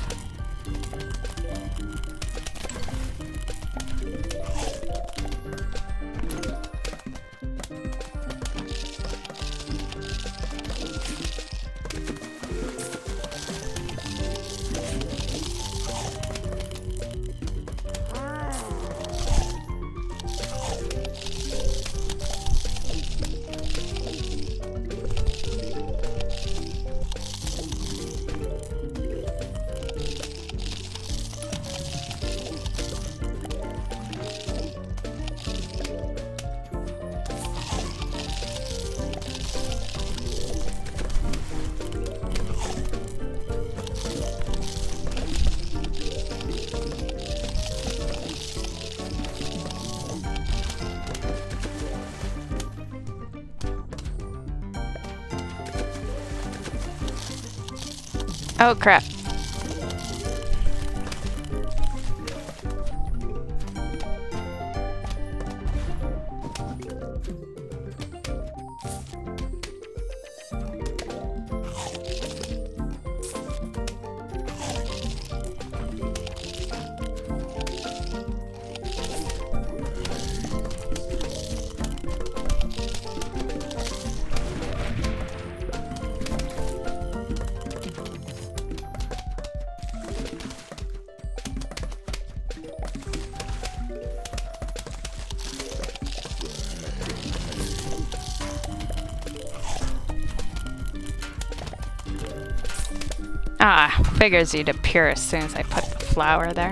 Oh crap. Ah, figures you'd appear as soon as I put the flower there.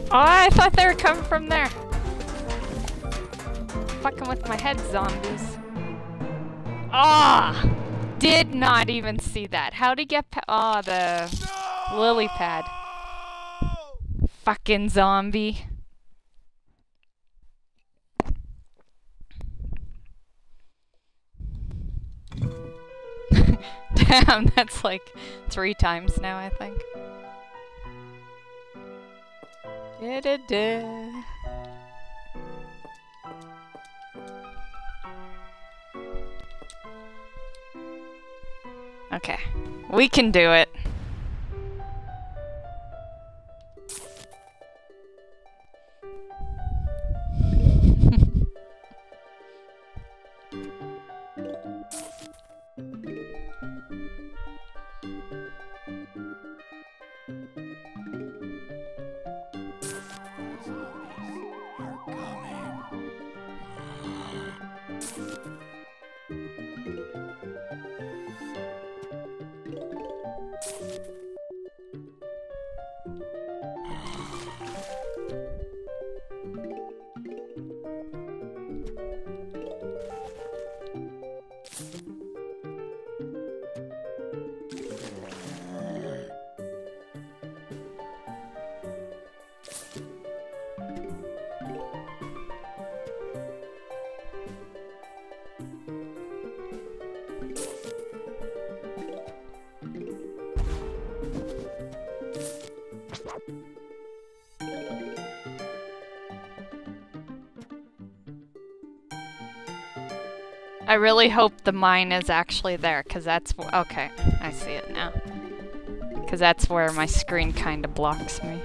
Oh, I thought they were coming from there. Fucking with my head, zombies. Ah! Did not even see that. How'd he get oh, the lily pad. Fucking zombie. Damn, that's like 3 times now, I think. Da-da-da. Okay, we can do it. I really hope the mine is actually there, because that's... Okay, I see it now. Because that's where my screen kind of blocks me.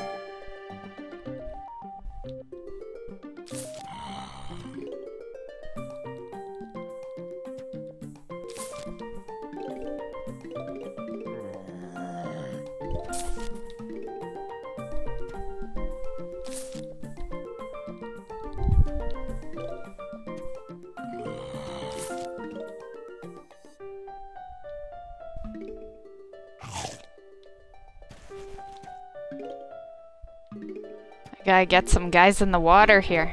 Gotta get some guys in the water here.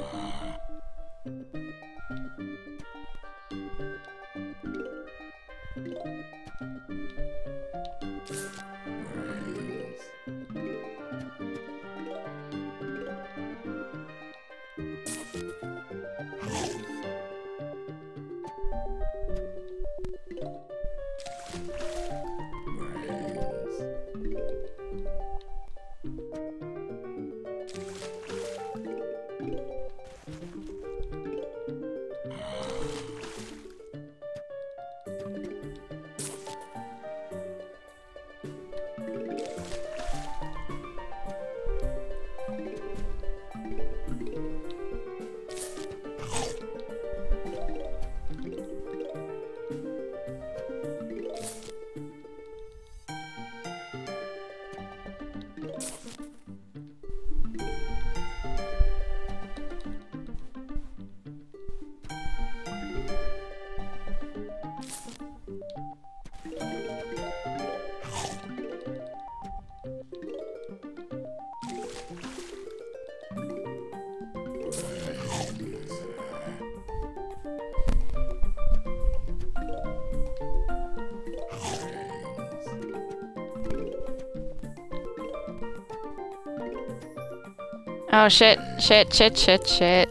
Oh shit, shit, shit, shit, shit.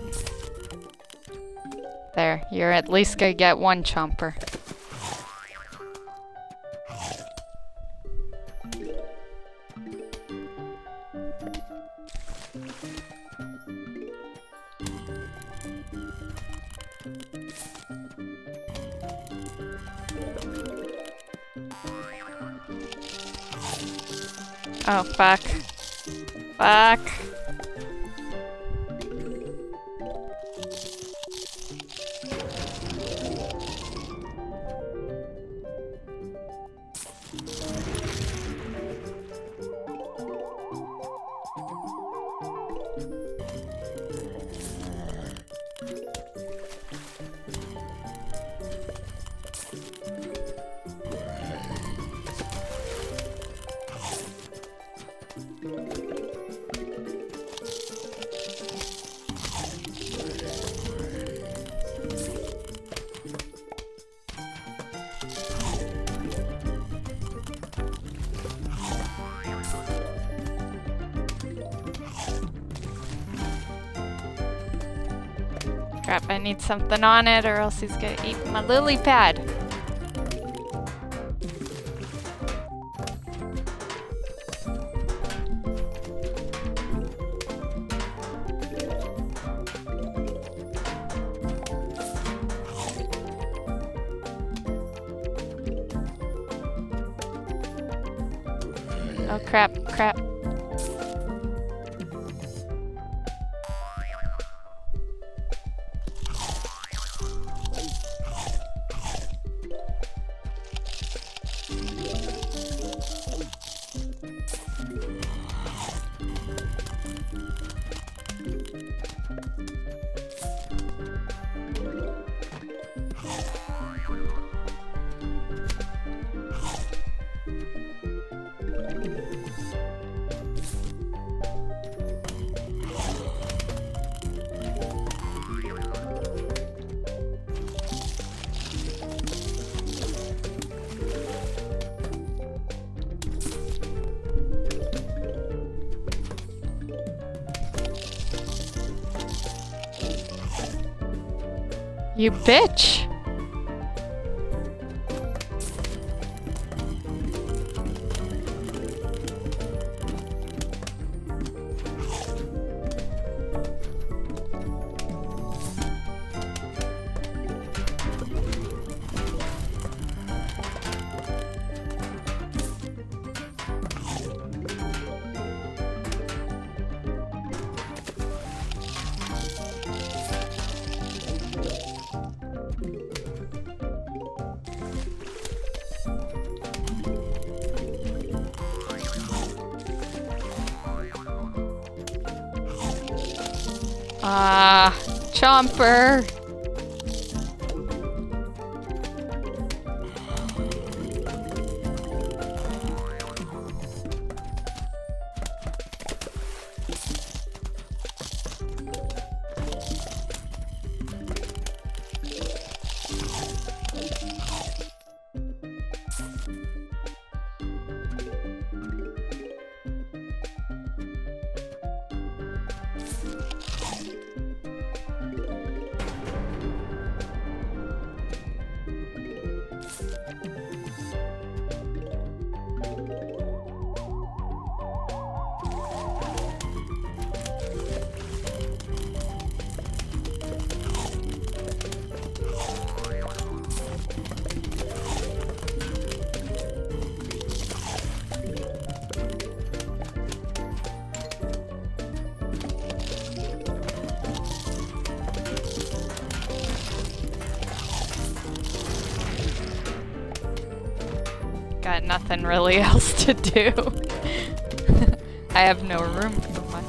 There, you're at least gonna get one chomper. Oh fuck. Fuck. Crap, I need something on it or else he's gonna eat my lily pad. Oh crap, crap. You bitch! Ah, Chomper! Got nothing really else to do. I have no room for much.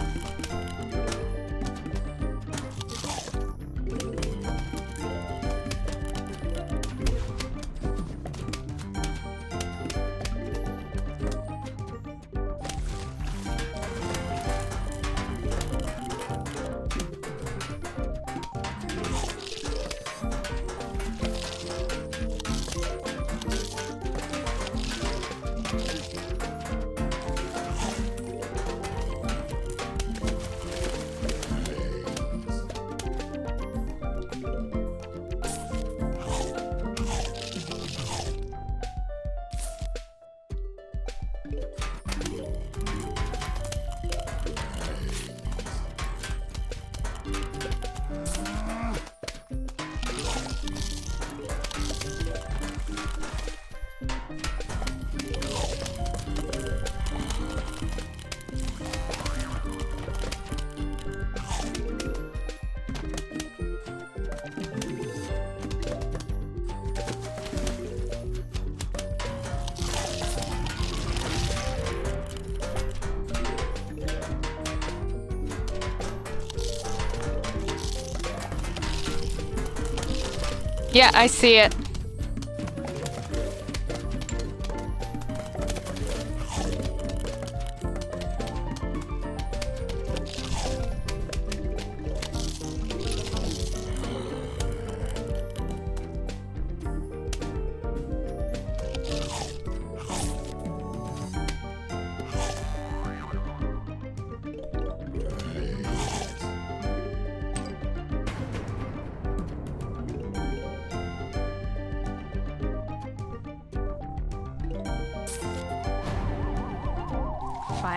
Yeah, I see it.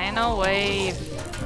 Final wave.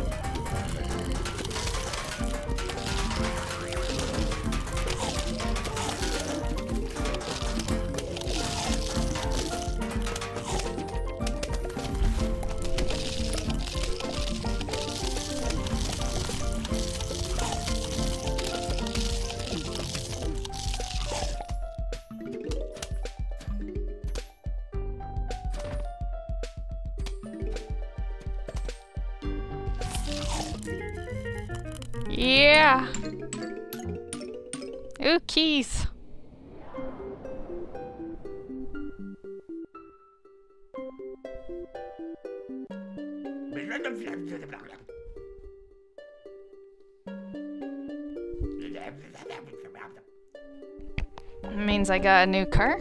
Yeah! Ooh, keys! Means I got a new car?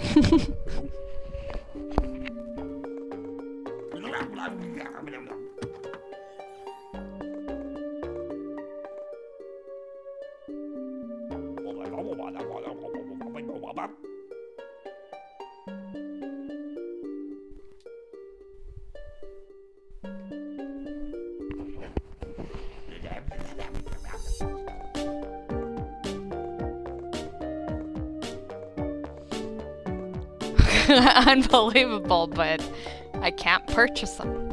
Unbelievable, but I can't purchase them.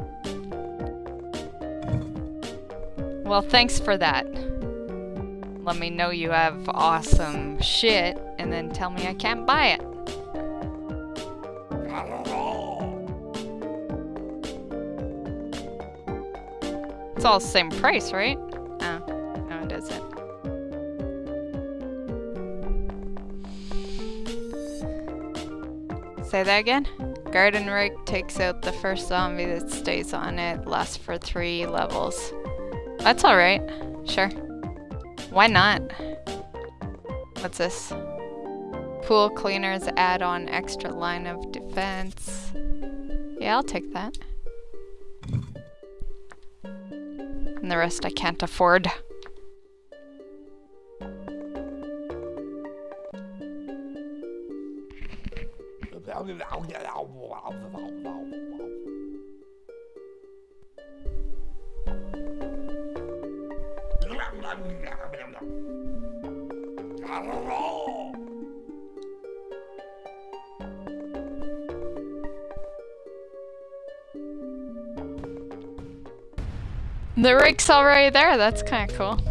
Well, thanks for that. Let me know you have awesome shit, and then tell me I can't buy it. It's all the same price, right? Oh, no it isn't. Say that again? Garden Rake takes out the first zombie that stays on it, lasts for 3 levels. That's alright. Sure. Why not? What's this? Pool cleaners add on extra line of defense. Yeah, I'll take that. And the rest I can't afford. The rake's already there, that's kind of cool.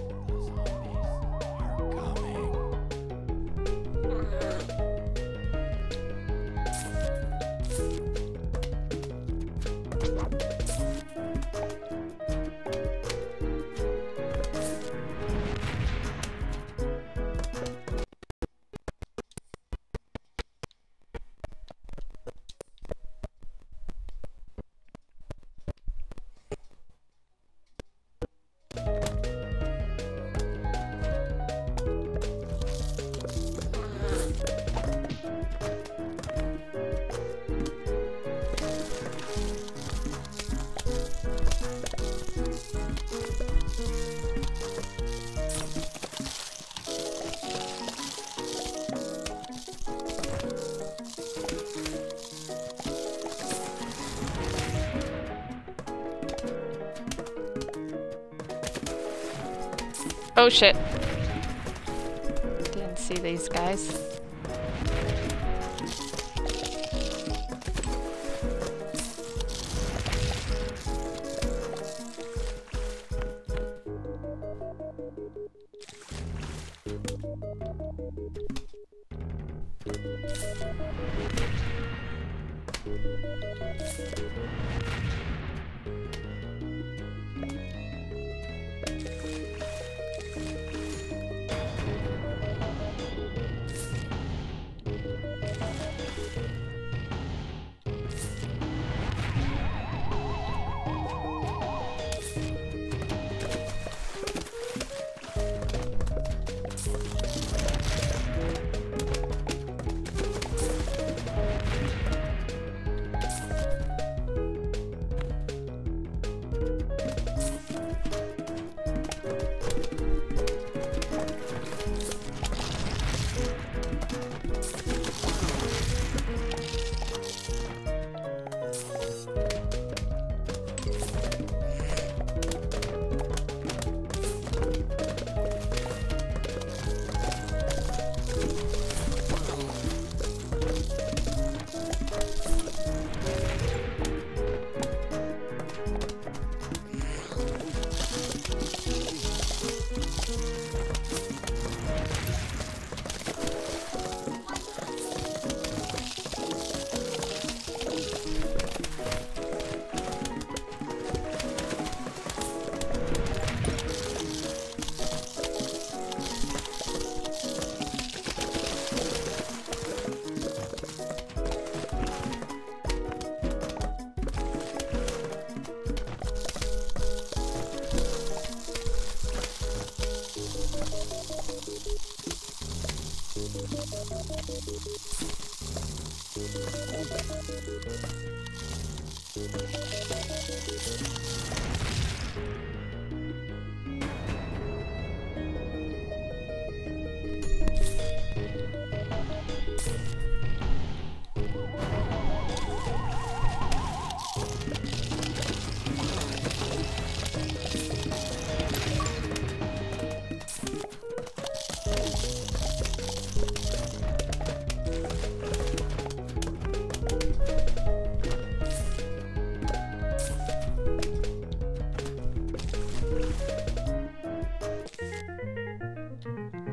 Oh shit. Didn't see these guys.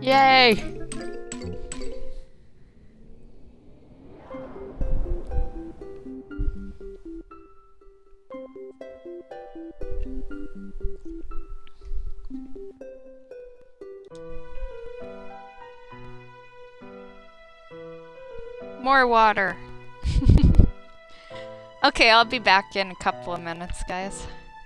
Yay! More water. Okay, I'll be back in a couple of minutes, guys.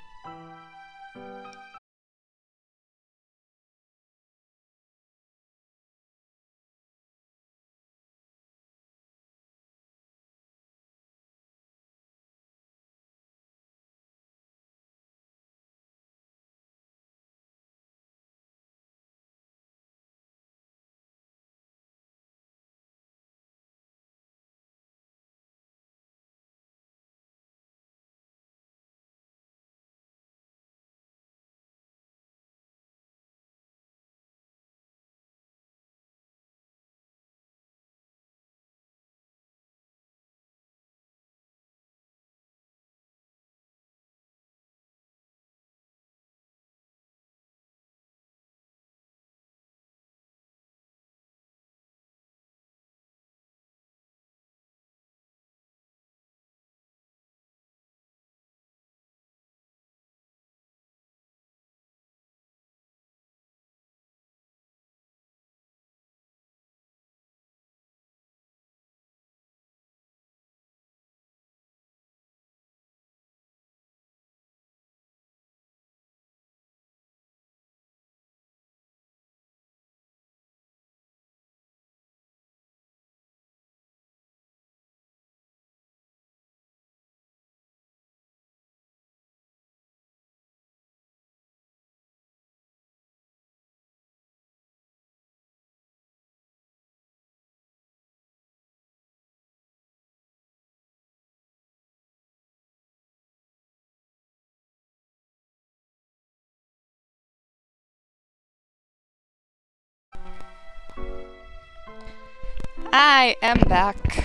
I am back.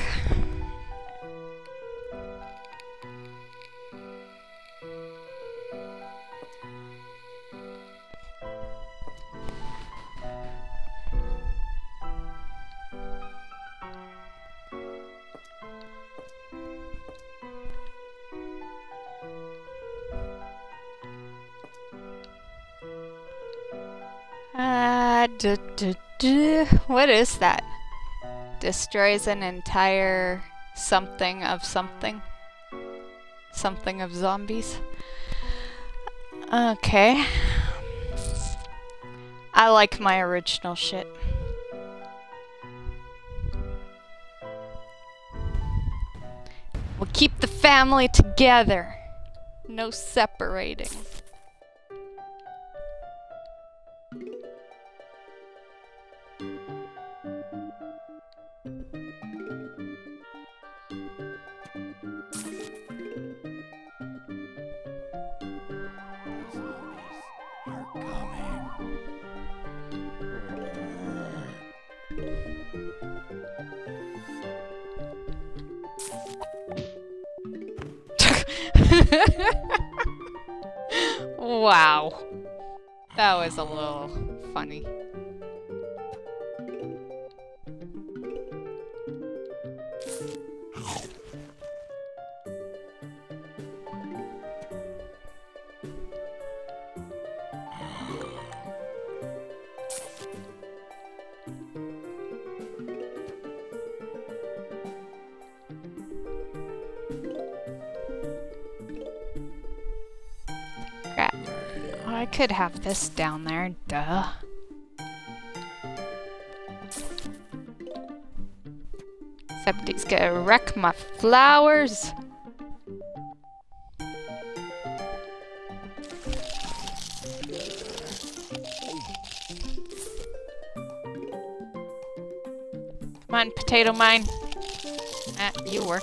What is that? Destroys an entire something of something. Something of zombies. Okay. I like my original shit. We'll keep the family together. No separating. Wow. That was a little funny. Crap. Oh, I could have this down there, duh. Except he's gonna wreck my flowers. Come on, potato mine. Ah, you work.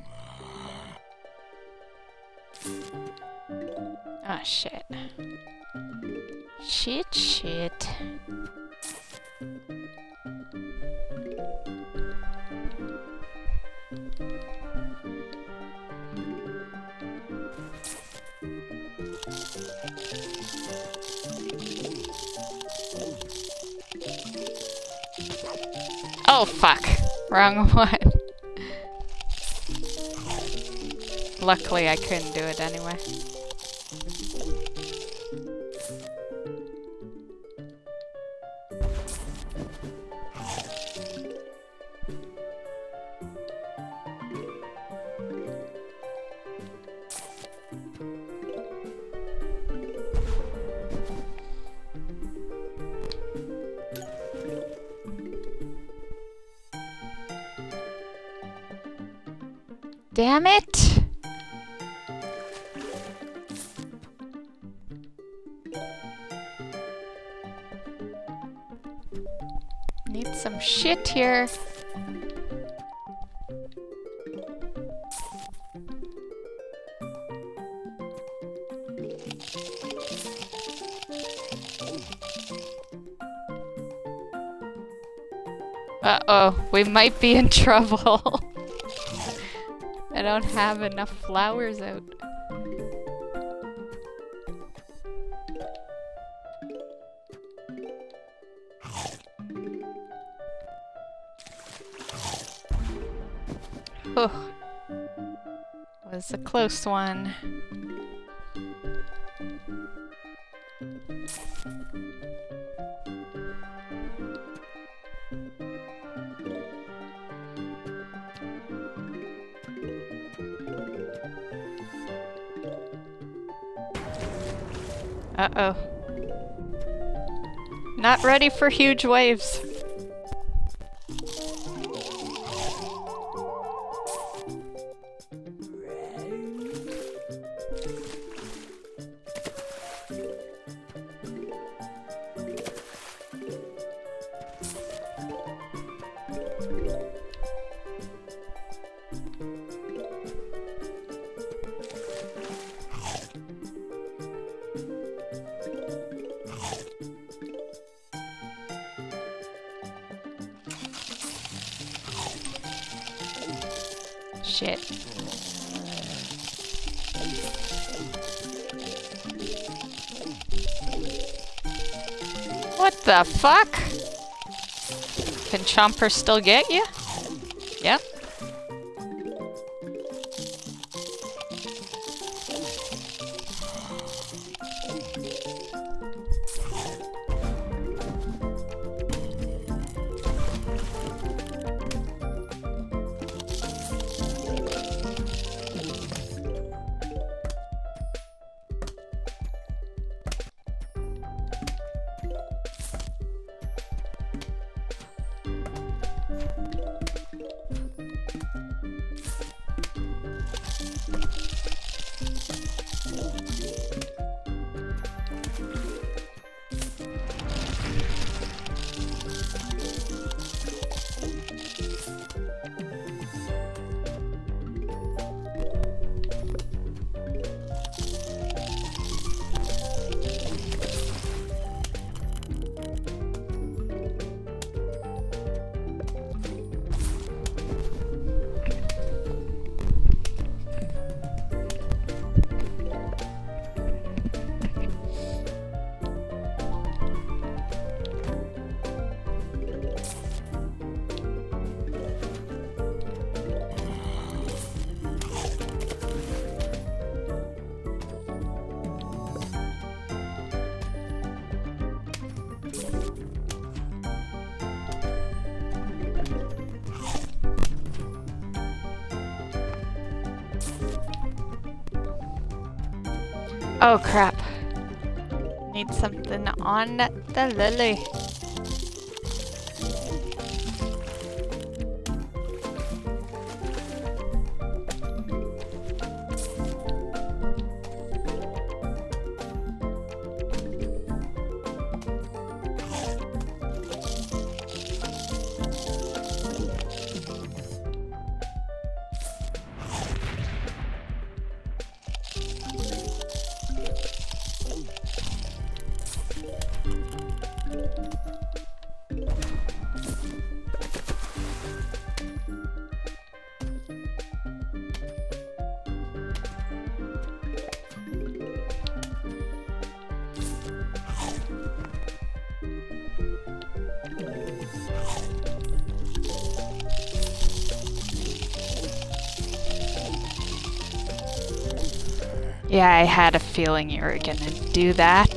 Oh shit. Shit. Oh fuck! Wrong one. Luckily I couldn't do it anyway. Damn it! Need some shit here. Uh-oh, we might be in trouble. I don't have enough flowers out. Oh, was a close one. Uh-oh. Not ready for huge waves. Shit. What the fuck? Can Chomper still get you? Yep. Oh crap. Need something on the lily. Yeah, I had a feeling you were gonna do that.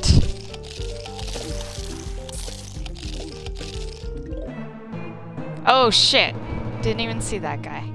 Oh shit! Didn't even see that guy.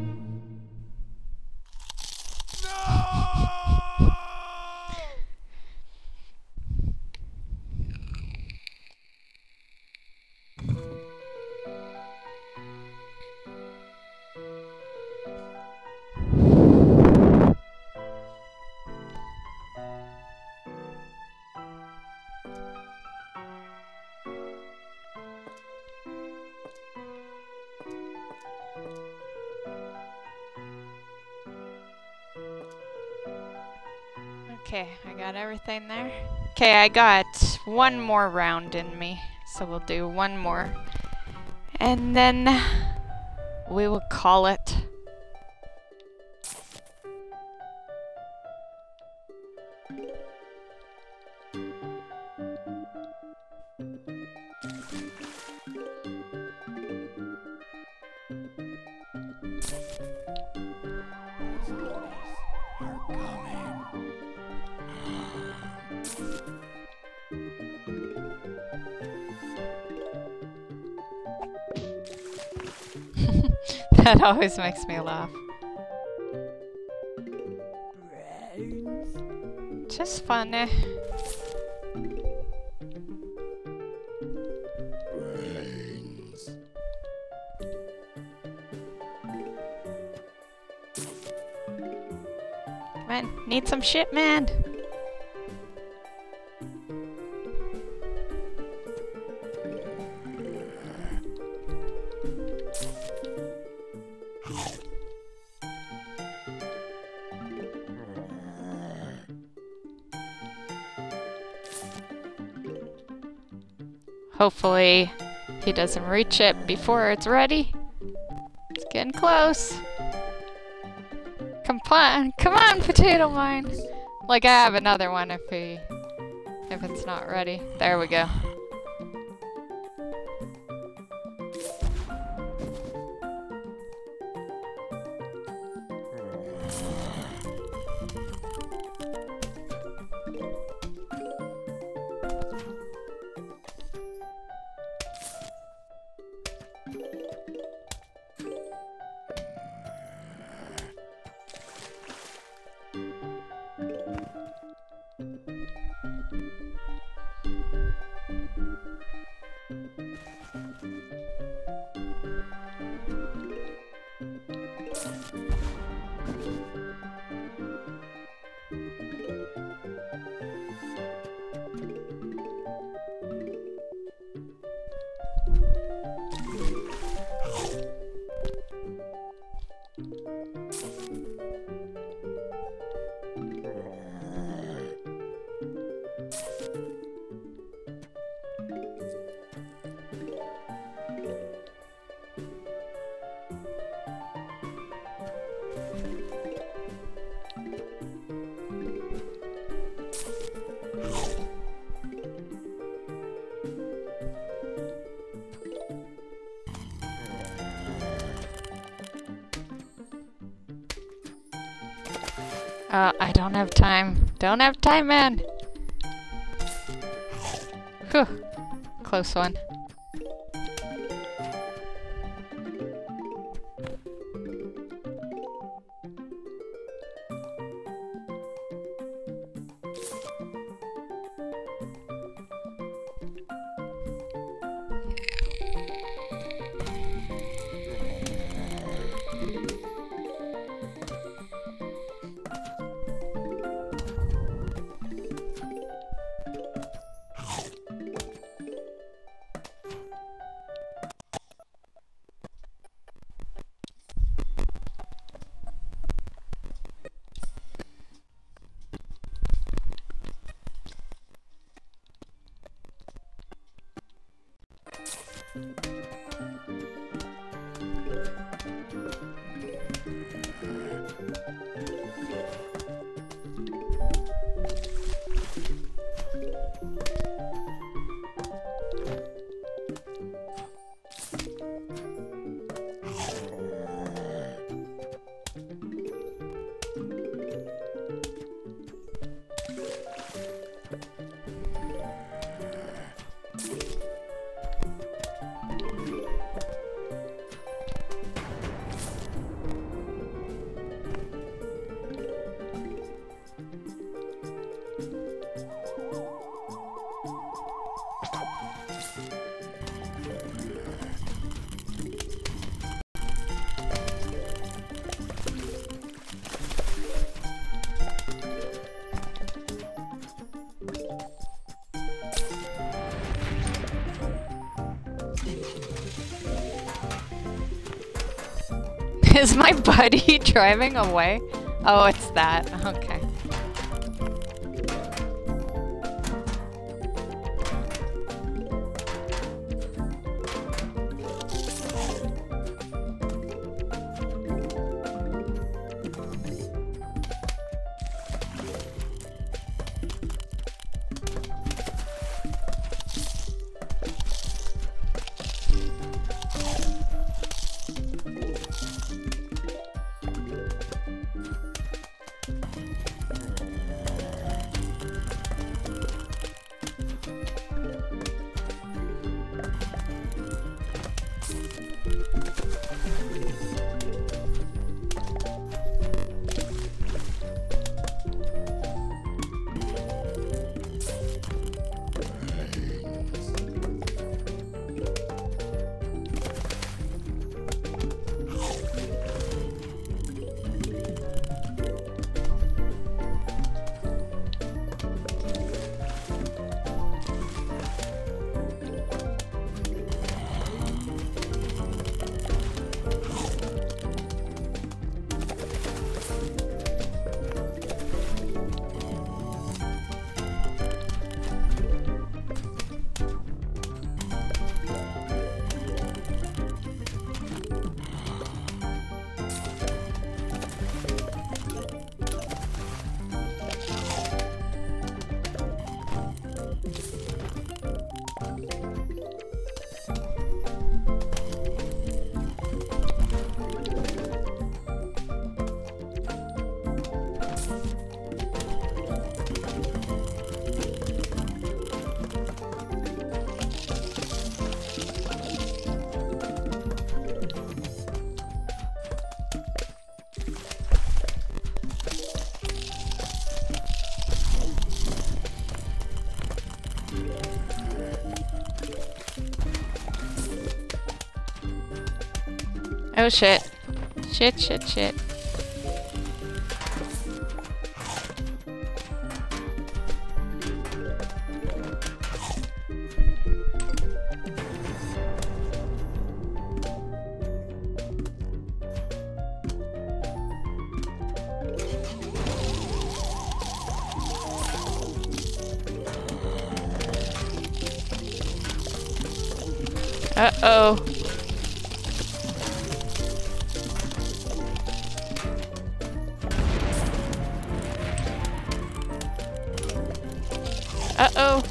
Okay, I got everything there. Okay, I got one more round in me, so we'll do one more. And then we will call it. That always makes me laugh. Just funny. Come on, need some shit, man. Hopefully, he doesn't reach it before it's ready. It's getting close. Come on, Potato Mine. Like I have another one if it's not ready. There we go. I don't have time. Don't have time, man. Whew. Close one. Is my buddy driving away? Oh, it's that. Okay. Oh shit. Shit, shit, shit. Uh-oh. Uh-oh.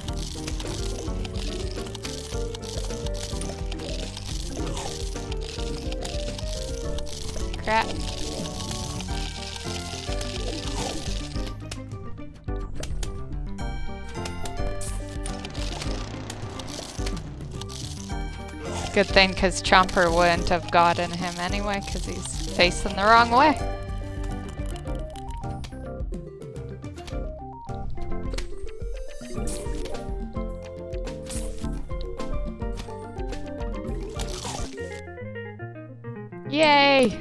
Crap. Good thing, because Chomper wouldn't have gotten him anyway, because he's facing the wrong way. Yay!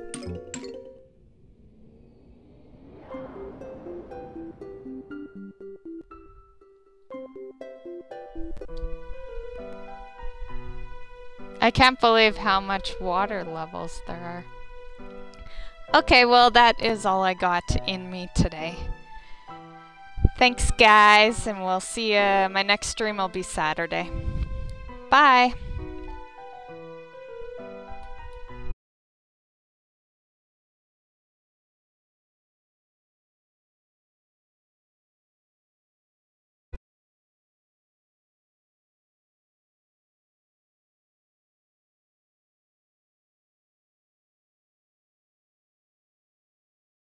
I can't believe how much water levels there are. Okay, well that is all I got in me today. Thanks guys, and we'll see you. My next stream will be Saturday. Bye!